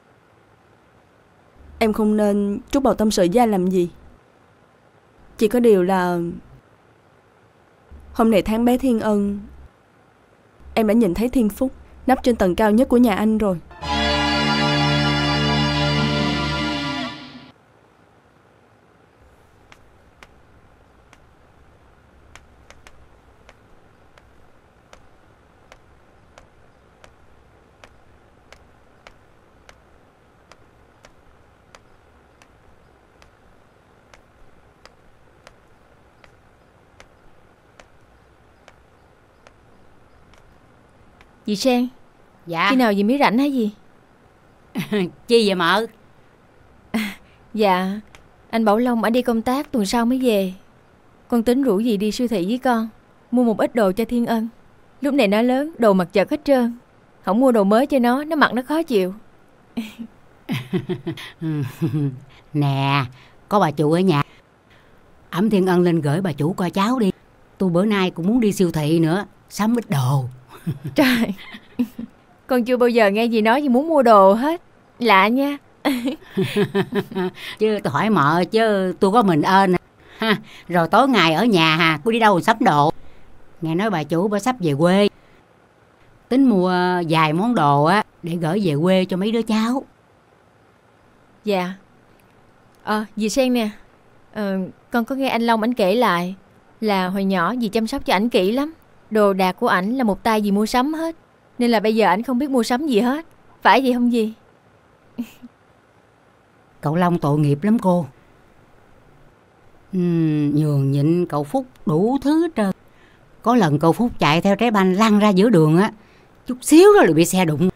em không nên trút bầu tâm sự với anh làm gì. Chỉ có điều là hôm nay tháng bé Thiên Ân, em đã nhìn thấy Thiên Phúc nấp trên tầng cao nhất của nhà anh rồi. Dì Sen. Dạ. Khi nào dì mới rảnh hả dì? Chi vậy mợ? À, dạ anh Bảo Long anh đi công tác tuần sau mới về. Con tính rủ dì đi siêu thị với con, mua một ít đồ cho Thiên Ân. Lúc này nó lớn, đồ mặt chật hết trơn. Không mua đồ mới cho nó, nó mặc nó khó chịu. Nè, có bà chủ ở nhà, ẵm Thiên Ân lên gửi bà chủ coi cháu đi. Tôi bữa nay cũng muốn đi siêu thị nữa, sắm ít đồ. Trời, con chưa bao giờ nghe gì nói gì muốn mua đồ hết. Lạ nha. Chứ tôi hỏi mợ chứ tôi có mình ơn ha. Rồi tối ngày ở nhà hà, cô đi đâu mà sắm đồ. Nghe nói bà chủ bà sắp về quê, tính mua vài món đồ á để gửi về quê cho mấy đứa cháu. Dạ. Ờ, dì Sen nè, ờ, con có nghe anh Long ảnh kể lại là hồi nhỏ dì chăm sóc cho ảnh kỹ lắm. Đồ đạc của ảnh là một tay dì mua sắm hết, nên là bây giờ ảnh không biết mua sắm gì hết. Phải vậy không dì? Cậu Long tội nghiệp lắm cô. uhm, Nhường nhịn cậu Phúc đủ thứ hết trơn. Có lần cậu Phúc chạy theo trái banh lăn ra giữa đường á, chút xíu rồi bị xe đụng.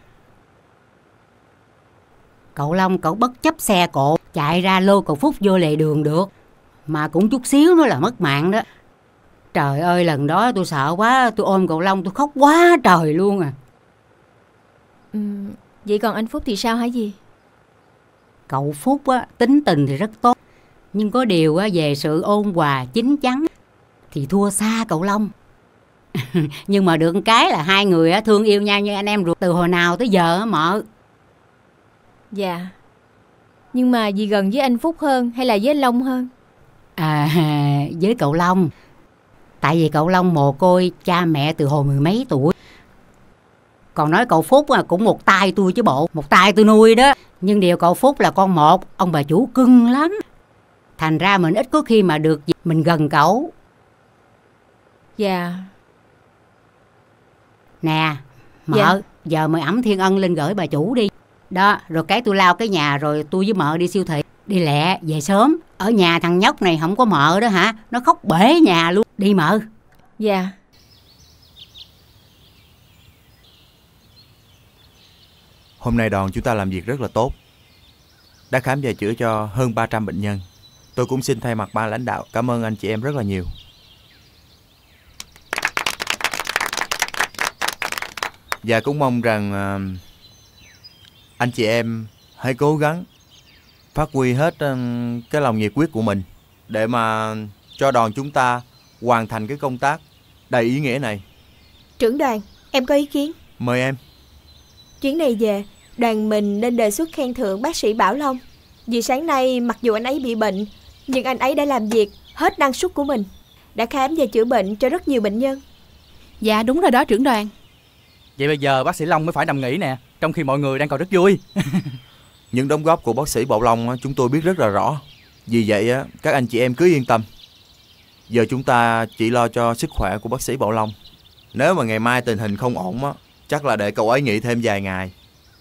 Cậu Long cậu bất chấp xe cộ chạy ra lô cậu Phúc vô lề đường được, mà cũng chút xíu nữa là mất mạng đó. Trời ơi, lần đó tôi sợ quá, tôi ôm cậu Long tôi khóc quá trời luôn à. Ừ, vậy còn anh Phúc thì sao hả dì? Cậu Phúc á, tính tình thì rất tốt, nhưng có điều á, về sự ôn hòa chín chắn thì thua xa cậu Long. Nhưng mà được cái là hai người á, thương yêu nhau như anh em ruột từ hồi nào tới giờ á mợ. Dạ. Nhưng mà dì gần với anh Phúc hơn hay là với anh Long hơn? À, với cậu Long. Tại vì cậu Long mồ côi cha mẹ từ hồi mười mấy tuổi. Còn nói cậu Phúc à, cũng một tay tôi chứ bộ, một tay tôi nuôi đó. Nhưng điều cậu Phúc là con một, ông bà chủ cưng lắm. Thành ra mình ít có khi mà được mình gần cậu. Dạ. Nè, mợ, dạ. Giờ mời ẵm Thiên Ân lên gửi bà chủ đi. Đó, rồi cái tôi lao cái nhà rồi tôi với mợ đi siêu thị. Đi lẹ, về sớm. Ở nhà thằng nhóc này không có mợ đó hả? Nó khóc bể nhà luôn. Đi mợ. Dạ. Hôm nay đoàn chúng ta làm việc rất là tốt, đã khám và chữa cho hơn ba trăm bệnh nhân. Tôi cũng xin thay mặt ban lãnh đạo cảm ơn anh chị em rất là nhiều. Và cũng mong rằng uh, anh chị em hãy cố gắng phát huy hết uh, cái lòng nhiệt huyết của mình để mà cho đoàn chúng ta hoàn thành cái công tác đầy ý nghĩa này. Trưởng đoàn, em có ý kiến. Mời em. Chuyến này về, đoàn mình nên đề xuất khen thưởng bác sĩ Bảo Long. Vì sáng nay mặc dù anh ấy bị bệnh, nhưng anh ấy đã làm việc hết năng suất của mình, đã khám và chữa bệnh cho rất nhiều bệnh nhân. Dạ đúng rồi đó trưởng đoàn. Vậy bây giờ bác sĩ Long mới phải nằm nghỉ nè, trong khi mọi người đang còn rất vui. Những đóng góp của bác sĩ Bảo Long chúng tôi biết rất là rõ. Vì vậy các anh chị em cứ yên tâm. Giờ chúng ta chỉ lo cho sức khỏe của bác sĩ Bảo Long. Nếu mà ngày mai tình hình không ổn á, chắc là để cậu ấy nghỉ thêm vài ngày.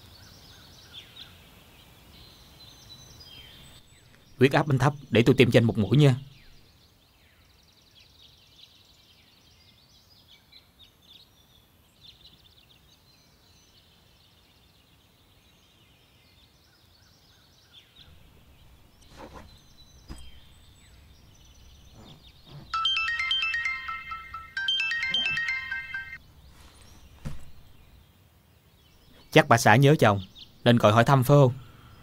Huyết áp anh thấp, để tôi tiêm cho anh một mũi nha. Chắc bà xã nhớ chồng nên gọi hỏi thăm phải không?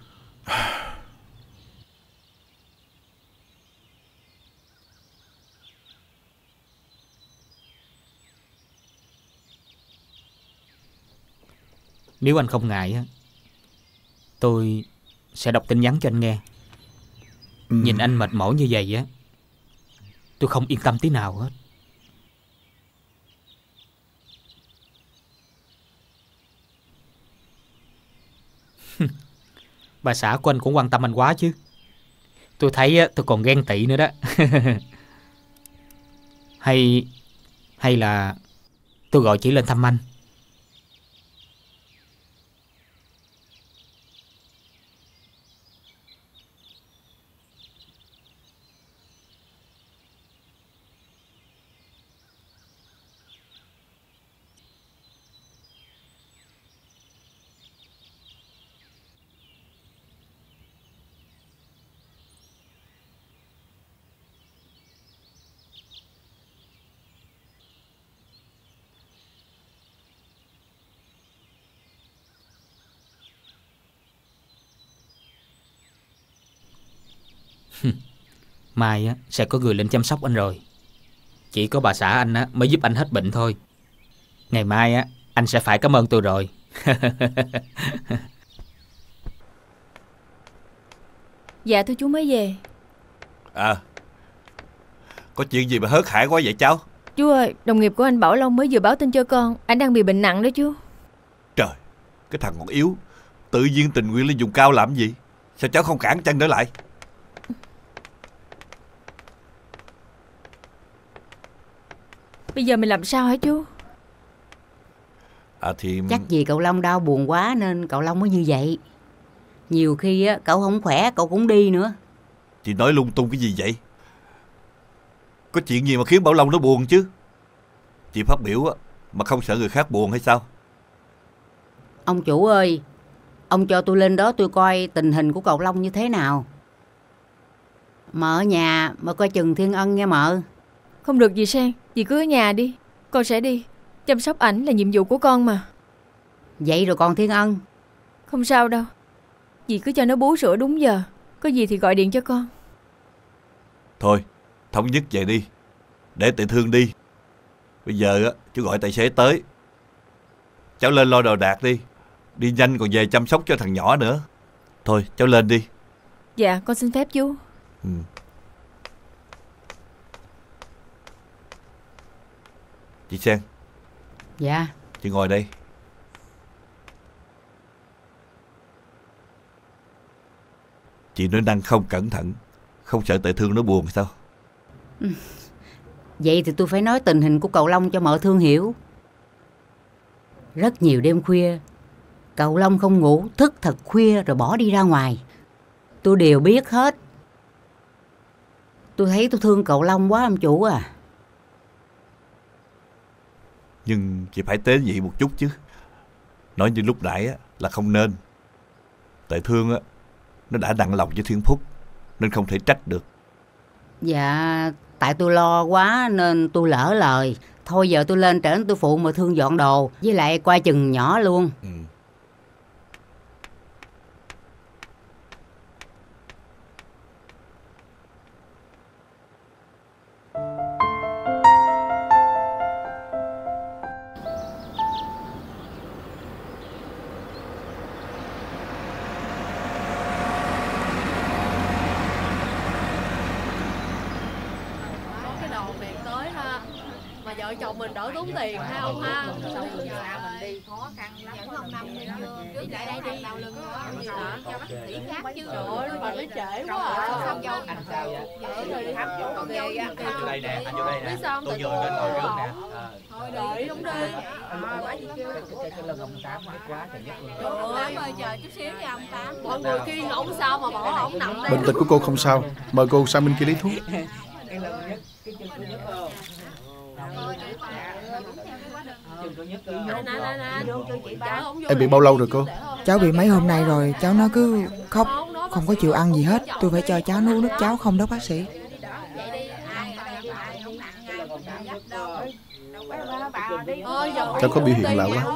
Nếu anh không ngại á, tôi sẽ đọc tin nhắn cho anh nghe. ừ. Nhìn anh mệt mỏi như vậy á, tôi không yên tâm tí nào hết. Bà xã của anh cũng quan tâm anh quá chứ. Tôi thấy á, tôi còn ghen tị nữa đó. Hay Hay là tôi gọi chị lên thăm anh. Mai á sẽ có người lên chăm sóc anh rồi. Chỉ có bà xã anh á mới giúp anh hết bệnh thôi. Ngày mai á anh sẽ phải cảm ơn tôi rồi. Dạ thưa chú mới về. À, có chuyện gì mà hớt hải quá vậy cháu? Chú ơi, đồng nghiệp của anh Bảo Long mới vừa báo tin cho con, anh đang bị bệnh nặng đó chú. Trời, cái thằng còn yếu, tự nhiên tình nguyện lên vùng cao làm gì? Sao cháu không cản chân trở lại? Bây giờ mình làm sao hả chú? À thì... Chắc vì cậu Long đau buồn quá nên cậu Long mới như vậy. Nhiều khi á, cậu không khỏe cậu cũng đi nữa. Chị nói lung tung cái gì vậy? Có chuyện gì mà khiến Bảo Long nó buồn chứ? Chị phát biểu á, mà không sợ người khác buồn hay sao? Ông chủ ơi, ông cho tôi lên đó tôi coi tình hình của cậu Long như thế nào. Mợ ở nhà, mợ coi chừng Thiên Ân nghe mợ. Không được dì Sang, dì cứ ở nhà đi. Con sẽ đi. Chăm sóc ảnh là nhiệm vụ của con mà. Vậy rồi còn Thiên Ân? Không sao đâu. Dì cứ cho nó bú sữa đúng giờ. Có gì thì gọi điện cho con. Thôi, thống nhất vậy đi. Để Tệ Thương đi. Bây giờ á, chú gọi tài xế tới. Cháu lên lo đồ đạc đi. Đi nhanh còn về chăm sóc cho thằng nhỏ nữa. Thôi, cháu lên đi. Dạ, con xin phép chú. Ừ. Chị Sen. Dạ. Chị ngồi đây. Chị nói năng không cẩn thận, không sợ Tệ Thương nó buồn sao? Ừ. Vậy thì tôi phải nói tình hình của cậu Long cho mợ Thương hiểu. Rất nhiều đêm khuya cậu Long không ngủ, thức thật khuya rồi bỏ đi ra ngoài. Tôi đều biết hết. Tôi thấy tôi thương cậu Long quá ông chủ à. Nhưng chị phải tế nhị một chút chứ. Nói như lúc nãy á, là không nên. Tệ Thương á, nó đã nặng lòng với Thiên Phúc nên không thể trách được. Dạ, tại tôi lo quá nên tôi lỡ lời. Thôi giờ tôi lên trển tôi phụ mà Thương dọn đồ, với lại qua chừng nhỏ luôn. Ừ. vợ chồng mình đỡ tốn tiền ha ông ha. Sao mình đi khó khăn lắm. Vẫn không năm đi đi lại đây đi đau lưng đó. Cho bác sĩ khác chứ. Trời ơi mà nó trễ quá à. Xong vô anh sao rồi đi khám chỗ con dâu á. Anh vô đây nè, anh vô đây nè. Tôi vừa đến ngồi trước nè. Thôi đợi đúng đi. À bác gì kêu cái lưng ông Tám hết quá trời nhất luôn. Trời ơi chờ chút xíu nha ông Tám. Mọi người kia ổng sao mà bỏ ổng nằm đây. Bệnh tật của cô không sao. Mời cô sang bên kia lấy thuốc. Em bị bao lâu rồi cô? Cháu bị mấy hôm nay rồi. Cháu nó cứ khóc, không có chịu ăn gì hết. Tôi phải cho cháu nuốt nước cháo không đó bác sĩ. Cháu có biểu hiện lạ quá.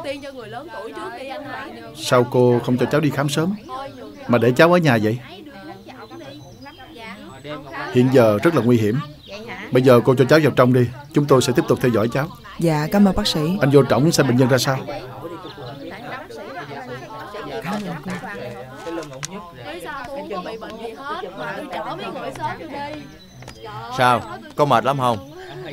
Sao cô không cho cháu đi khám sớm mà để cháu ở nhà vậy? Hiện giờ rất là nguy hiểm. Bây giờ cô cho cháu vào trong đi. Chúng tôi sẽ tiếp tục theo dõi cháu. Dạ cảm ơn bác sĩ. Anh vô trỏng xem bệnh nhân ra sao. Sao? Có mệt lắm không?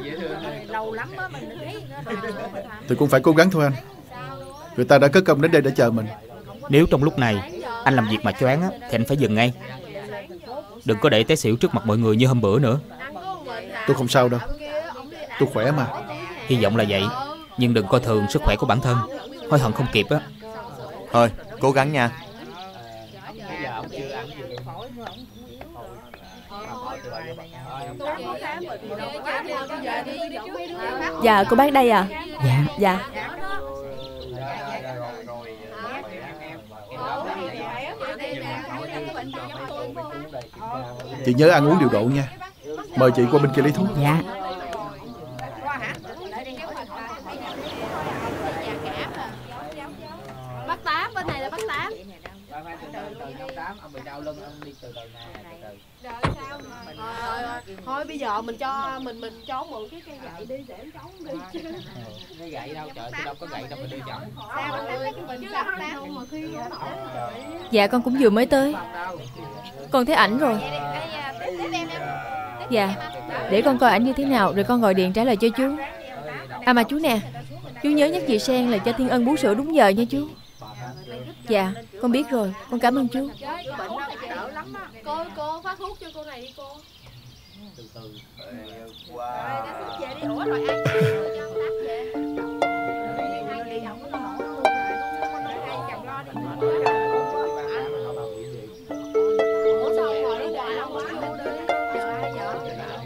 Thì cũng phải cố gắng thôi anh. Người ta đã cất công đến đây để chờ mình. Nếu trong lúc này anh làm việc mà choáng á, thì anh phải dừng ngay. Đừng có để té xỉu trước mặt mọi người như hôm bữa nữa. Tôi không sao đâu. Tôi khỏe mà. Hy vọng là vậy. Nhưng đừng coi thường sức khỏe của bản thân. Hối hận không kịp á. Thôi cố gắng nha. Dạ cô bác đây à? Dạ. Dạ. Chị nhớ ăn uống điều độ nha. Mời chị qua bên kia lấy thuốc. Dạ. Bác Tám, bên này là bác Tám. Thôi bây giờ mình cho mình mình cho mượn cái cây gậy đi để cháu đi chứ. Cái gậy đâu trời, tôi đâu có gậy đâu mà đưa chồng. Sao mình lấy cái bình sắt đâu mà khi nó nổi trời. Dạ con cũng vừa mới tới. Con thấy ảnh rồi. Dạ, để con coi ảnh như thế nào rồi con gọi điện trả lời cho chú. À mà chú nè, chú nhớ nhắc chị Sen là cho Thiên Ân bú sữa đúng giờ nha chú. Dạ, con biết rồi, con cảm ơn chú. Cô cô phát thuốc cho cô này đi cô. Từ từ. Wow. Về đi, ủa rồi ăn cho tắt về. Hai chị chồng nó nổ luôn rồi. Hai chồng lo đi mệt quá. Ủa sao ngồi đi hoài đâu quá luôn đi. Trời ơi vợ.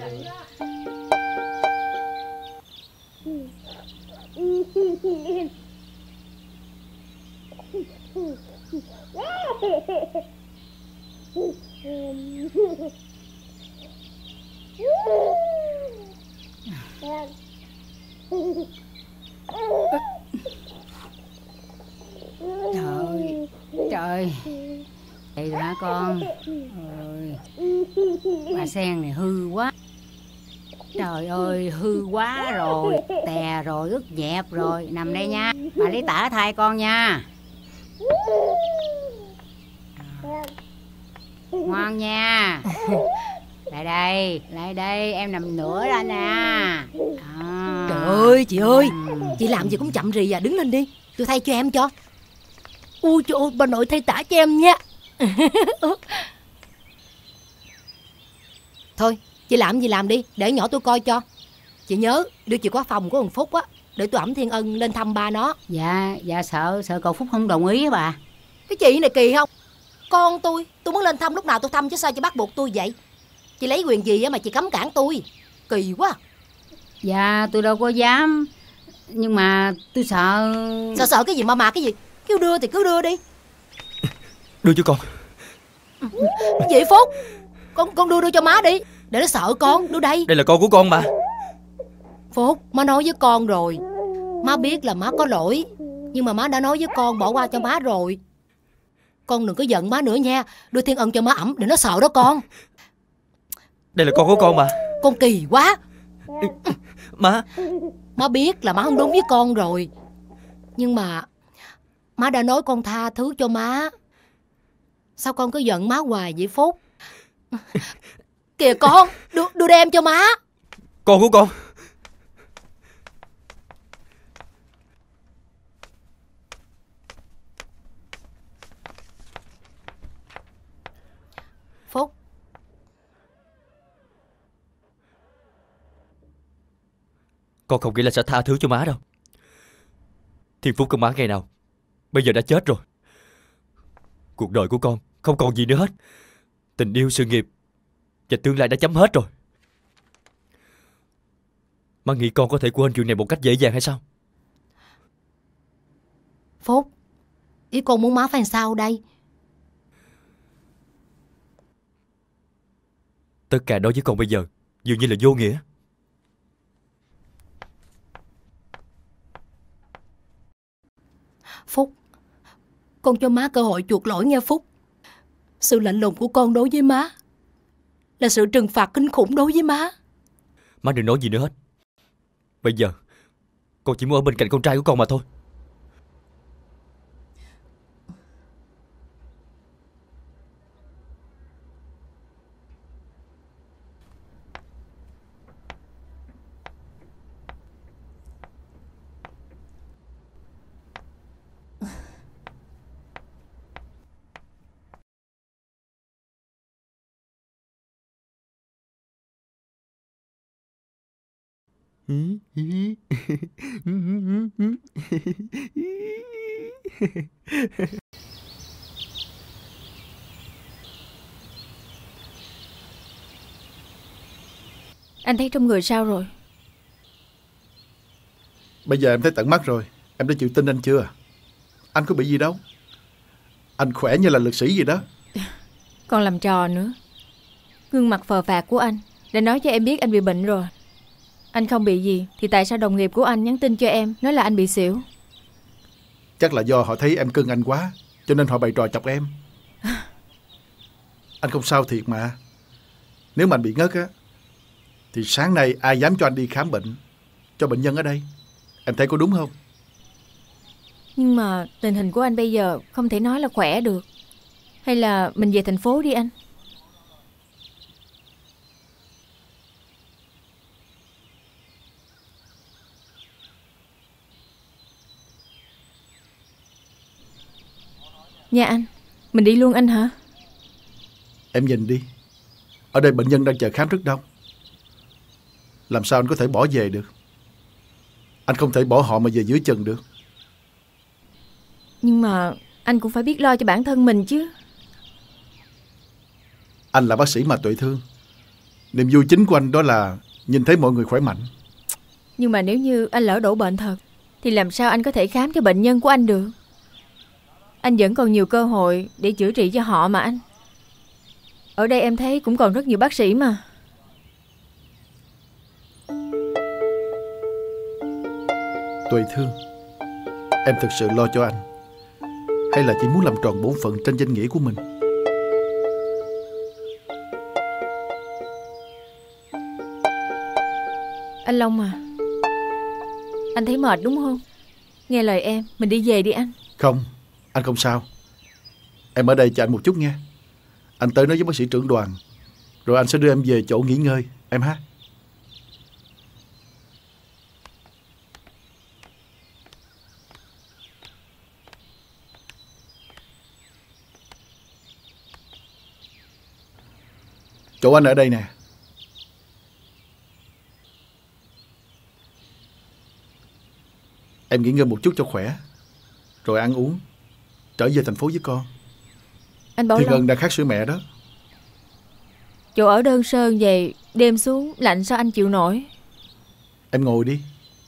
Trời trời, vậy rồi hả con? Ôi, bà Sen này hư quá. Trời ơi, hư quá rồi, tè rồi, ướt nhẹp rồi. Nằm đây nha, bà lấy tả thay con nha. Ngoan nha. Lại đây, lại đây, em nằm nữa ra nè. À. Trời ơi chị ơi, chị làm gì cũng chậm rì à, đứng lên đi, tôi thay cho em cho. Ui trời ơi, bà nội thay tả cho em nha. Thôi, chị làm gì làm đi, để nhỏ tôi coi cho. Chị nhớ đưa chìa khóa phòng của thằng Phúc á, để tôi ẵm Thiên Ân lên thăm ba nó. Dạ, dạ sợ, sợ cậu Phúc không đồng ý á bà. Cái chị này kỳ không? Con tôi, tôi muốn lên thăm lúc nào tôi thăm chứ sao chị bắt buộc tôi vậy? Chị lấy quyền gì á mà chị cấm cản tôi? Kỳ quá. Dạ, tôi đâu có dám. Nhưng mà tôi sợ... Sợ sợ cái gì mà mà cái gì? Kêu đưa thì cứ đưa đi. Đưa cho con. Cái gì Phúc? Con con đưa đưa cho má đi, để nó sợ con, đưa đây. Đây là con của con mà. Phúc, má nói với con rồi. Má biết là má có lỗi, nhưng mà má đã nói với con bỏ qua cho má rồi. Con đừng có giận má nữa nha. Đưa Thiên Ân cho má ẩm để nó sợ đó con. Đây là con của con mà. Con kỳ quá. Má. Má biết là má không đúng với con rồi, nhưng mà má đã nói con tha thứ cho má. Sao con cứ giận má hoài vậy Phúc? Kìa con, đưa, đưa đem cho má. Con của con. Phúc. Con không nghĩ là sẽ tha thứ cho má đâu. Thiên phúc của má ngày nào bây giờ đã chết rồi. Cuộc đời của con không còn gì nữa hết. Tình yêu, sự nghiệp và tương lai đã chấm hết rồi. Má nghĩ con có thể quên chuyện này một cách dễ dàng hay sao? Phúc, ý con muốn má phải làm sao đây? Tất cả đối với con bây giờ dường như là vô nghĩa. Phúc, con cho má cơ hội chuộc lỗi nghe Phúc. Sự lạnh lùng của con đối với má là sự trừng phạt kinh khủng đối với má. Má đừng nói gì nữa hết. Bây giờ con chỉ muốn ở bên cạnh con trai của con mà thôi. Anh thấy trong người sao rồi? Bây giờ em thấy tận mắt rồi. Em đã chịu tin anh chưa? Anh có bị gì đâu. Anh khỏe như là lực sĩ gì đó. Còn làm trò nữa. Gương mặt phờ phạc của anh đã nói cho em biết anh bị bệnh rồi. Anh không bị gì thì tại sao đồng nghiệp của anh nhắn tin cho em nói là anh bị xỉu? Chắc là do họ thấy em cưng anh quá, cho nên họ bày trò chọc em. Anh không sao thiệt mà. Nếu mà anh bị ngất á, Thì sáng nay ai dám cho anh đi khám bệnh cho bệnh nhân ở đây? Em thấy có đúng không? Nhưng mà tình hình của anh bây giờ không thể nói là khỏe được. Hay là mình về thành phố đi anh? Nha anh, mình đi luôn anh hả? Em nhìn đi, ở đây bệnh nhân đang chờ khám rất đông. Làm sao anh có thể bỏ về được? Anh không thể bỏ họ mà về giữa chừng được. Nhưng mà anh cũng phải biết lo cho bản thân mình chứ. Anh là bác sĩ mà Tuệ thương. Niềm vui chính của anh đó là nhìn thấy mọi người khỏe mạnh. Nhưng mà nếu như anh lỡ đổ bệnh thật thì làm sao anh có thể khám cho bệnh nhân của anh được? Anh vẫn còn nhiều cơ hội để chữa trị cho họ mà anh. Ở đây em thấy cũng còn rất nhiều bác sĩ mà. Tuệ thương, em thực sự lo cho anh hay là chỉ muốn làm tròn bổn phận trên danh nghĩa của mình? Anh Long à, anh thấy mệt đúng không? Nghe lời em, mình đi về đi anh. Không, anh không sao. Em ở đây chờ anh một chút nha. Anh tới nói với bác sĩ trưởng đoàn, rồi anh sẽ đưa em về chỗ nghỉ ngơi, em ha. Chỗ anh ở đây nè. Em nghỉ ngơi một chút cho khỏe, rồi ăn uống, trở về thành phố với con. Anh Bảo Thiên Long, Ân đang khát sữa mẹ đó. chỗ ở đơn sơ vậy, đêm xuống lạnh sao anh chịu nổi? Em ngồi đi.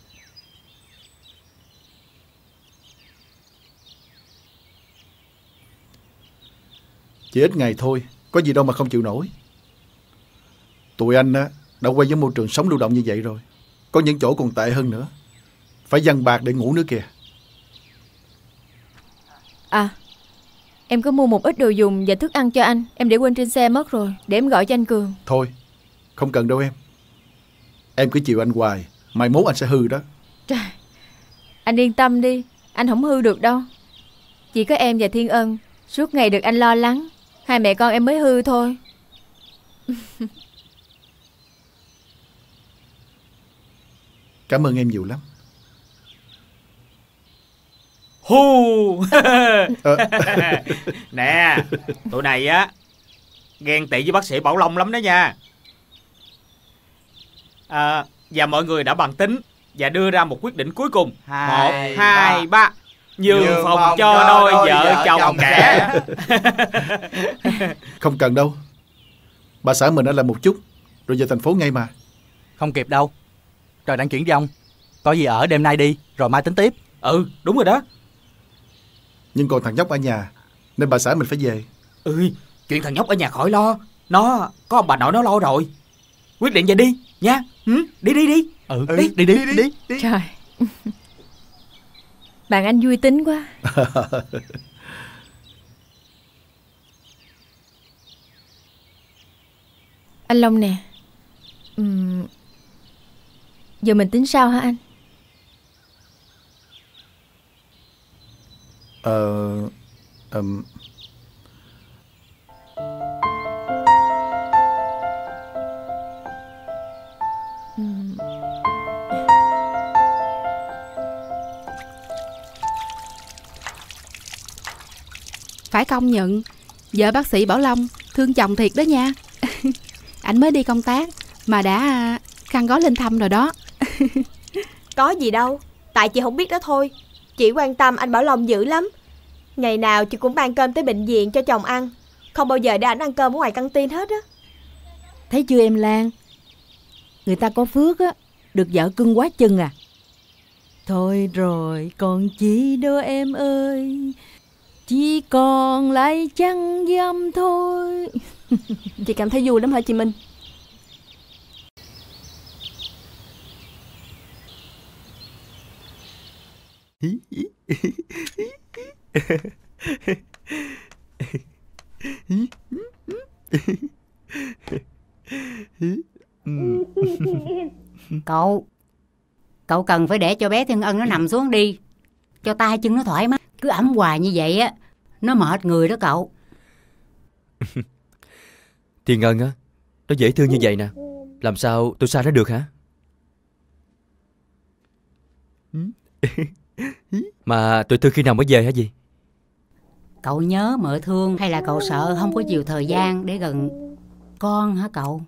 Chỉ ít ngày thôi, có gì đâu mà không chịu nổi. Tụi anh á, đã quen với môi trường sống lưu động như vậy rồi. Có những chỗ còn tệ hơn nữa. Phải dằn bạc để ngủ nữa kìa. À, em có mua một ít đồ dùng và thức ăn cho anh. Em để quên trên xe mất rồi. Để em gọi cho anh Cường. Thôi, không cần đâu em. Em cứ chịu anh hoài, mai mốt anh sẽ hư đó. Trời, anh yên tâm đi, anh không hư được đâu. Chỉ có em và Thiên Ân suốt ngày được anh lo lắng. Hai mẹ con em mới hư thôi. Cảm ơn em nhiều lắm. Hu. Nè, tụi này á ghen tị với bác sĩ Bảo Long lắm đó nha. À, và mọi người đã bàn tính và đưa ra một quyết định cuối cùng. Một, hai, ba. Nhường phòng, phòng cho đôi, đôi vợ, vợ chồng, chồng trẻ. Không cần đâu. Bà xã mình đã làm một chút rồi về thành phố ngay mà. Không kịp đâu. Trời đang chuyển vong. Có gì ở đêm nay đi, rồi mai tính tiếp. Ừ, đúng rồi đó. Nhưng còn thằng nhóc ở nhà, nên bà xã mình phải về. Ừ, chuyện thằng nhóc ở nhà khỏi lo. Nó có ông bà nội nó lo rồi. Quyết định về đi nha. Ừ, đi đi đi. Ừ, đi đi đi đi, đi, đi, đi. Trời. Bạn anh vui tính quá. Anh Long nè, uhm, giờ mình tính sao hả anh? Ờ... Um... Uhm. Phải công nhận, vợ bác sĩ Bảo Long thương chồng thiệt đó nha. Anh mới đi công tác mà đã khăn gói lên thăm rồi đó. Có gì đâu, tại chị không biết đó thôi. Chị quan tâm anh Bảo Long dữ lắm. Ngày nào chị cũng mang cơm tới bệnh viện cho chồng ăn. Không bao giờ để anh ăn cơm ở ngoài căng tin hết á. Thấy chưa em Lan, người ta có phước á, được vợ cưng quá chừng à. Thôi rồi còn chi đâu em ơi, chỉ còn lại chăng dâm thôi. Chị cảm thấy vui lắm hả chị Minh? Cậu Cậu cần phải để cho bé Thiên Ân nó nằm xuống đi, cho tay chân nó thoải mái. Cứ ẵm hoài như vậy á, nó mệt người đó cậu. Thiên Ân á, nó dễ thương như vậy nè, làm sao tôi xa nó được hả? Mà tôi thương khi nào mới về hả gì? Cậu nhớ mợ thương hay là cậu sợ không có nhiều thời gian để gần con hả cậu?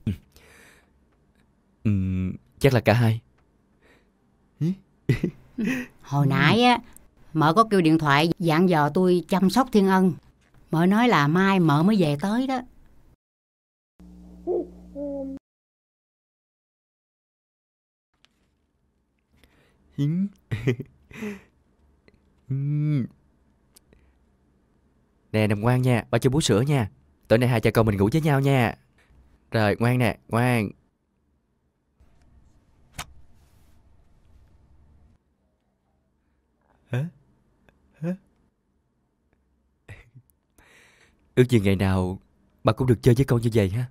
Ừ, chắc là cả hai. Hồi nãy á, mợ có kêu điện thoại dặn dò tôi chăm sóc Thiên Ân. Mợ nói là mai mợ mới về tới đó. Nè nằm ngoan nha, ba cho bú sữa nha. Tối nay hai cha con mình ngủ với nhau nha. Rồi ngoan nè, ngoan. Hả? Hả? Ước gì ngày nào ba cũng được chơi với con như vậy ha.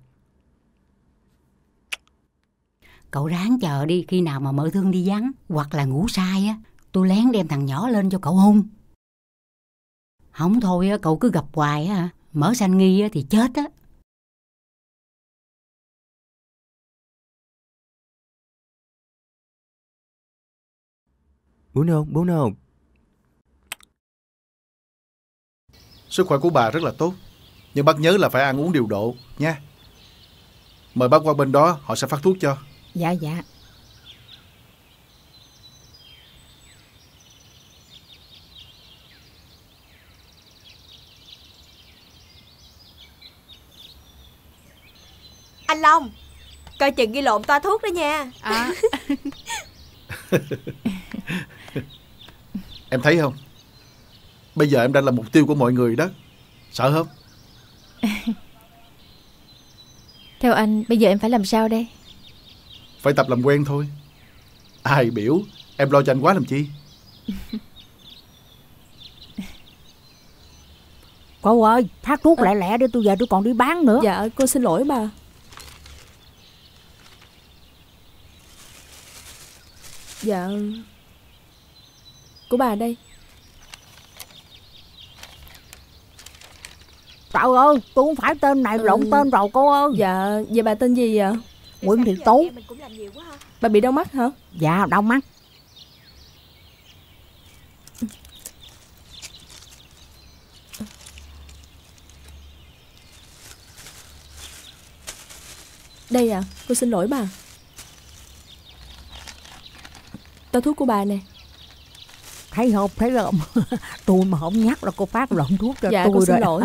Cậu ráng chờ đi, khi nào mà mợ thương đi vắng hoặc là ngủ sai á, tôi lén đem thằng nhỏ lên cho cậu hôn. Không thôi á, cậu cứ gặp hoài á, mỡ sanh nghi á thì chết á. Bún không? Bún không? Sức khỏe của bà rất là tốt, nhưng bác nhớ là phải ăn uống điều độ nha. Mời bác qua bên đó, họ sẽ phát thuốc cho. Dạ dạ. Anh Long, coi chừng ghi lộn toa thuốc đó nha. À. Em thấy không, bây giờ em đang là mục tiêu của mọi người đó. Sợ không? Theo anh, bây giờ em phải làm sao đây? Phải tập làm quen thôi. Ai biểu em lo cho anh quá làm chi. Cô ơi, phát thuốc lẹ lẹ đi, tôi giờ tôi còn đi bán nữa. Dạ, cô xin lỗi bà. Dạ, của bà đây. Trời ơi, tôi không phải tên này, lộn ừ. tên rồi cô ơi. Dạ, vậy bà tên gì vậy? Nguyễn Thị Tú. Bà bị đau mắt hả? Dạ, đau mắt. Đây à, cô xin lỗi bà. Tao thuốc của bà nè. Thấy không, thấy không? Tôi mà không nhắc là cô phát lộn thuốc cho dạ, tôi cô xin rồi. lỗi.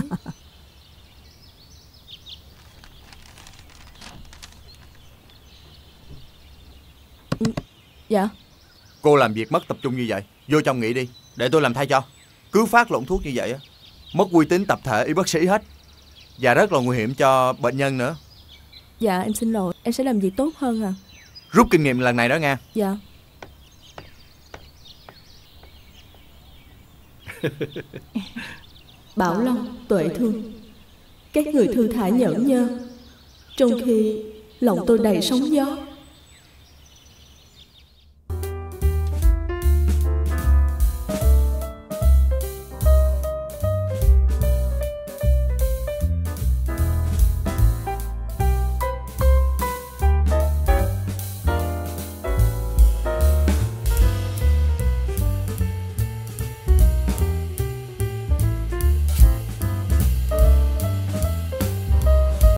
Dạ. Cô làm việc mất tập trung như vậy, vô trong nghỉ đi, để tôi làm thay cho. Cứ phát lộn thuốc như vậy á, mất uy tín tập thể y bác sĩ hết, và rất là nguy hiểm cho bệnh nhân nữa. Dạ em xin lỗi, em sẽ làm việc tốt hơn à. Rút kinh nghiệm lần này đó nha. Dạ. Bảo Long, Tuệ Thương, các người thư thả nhẫn nhơ, trong khi lòng tôi đầy sóng gió.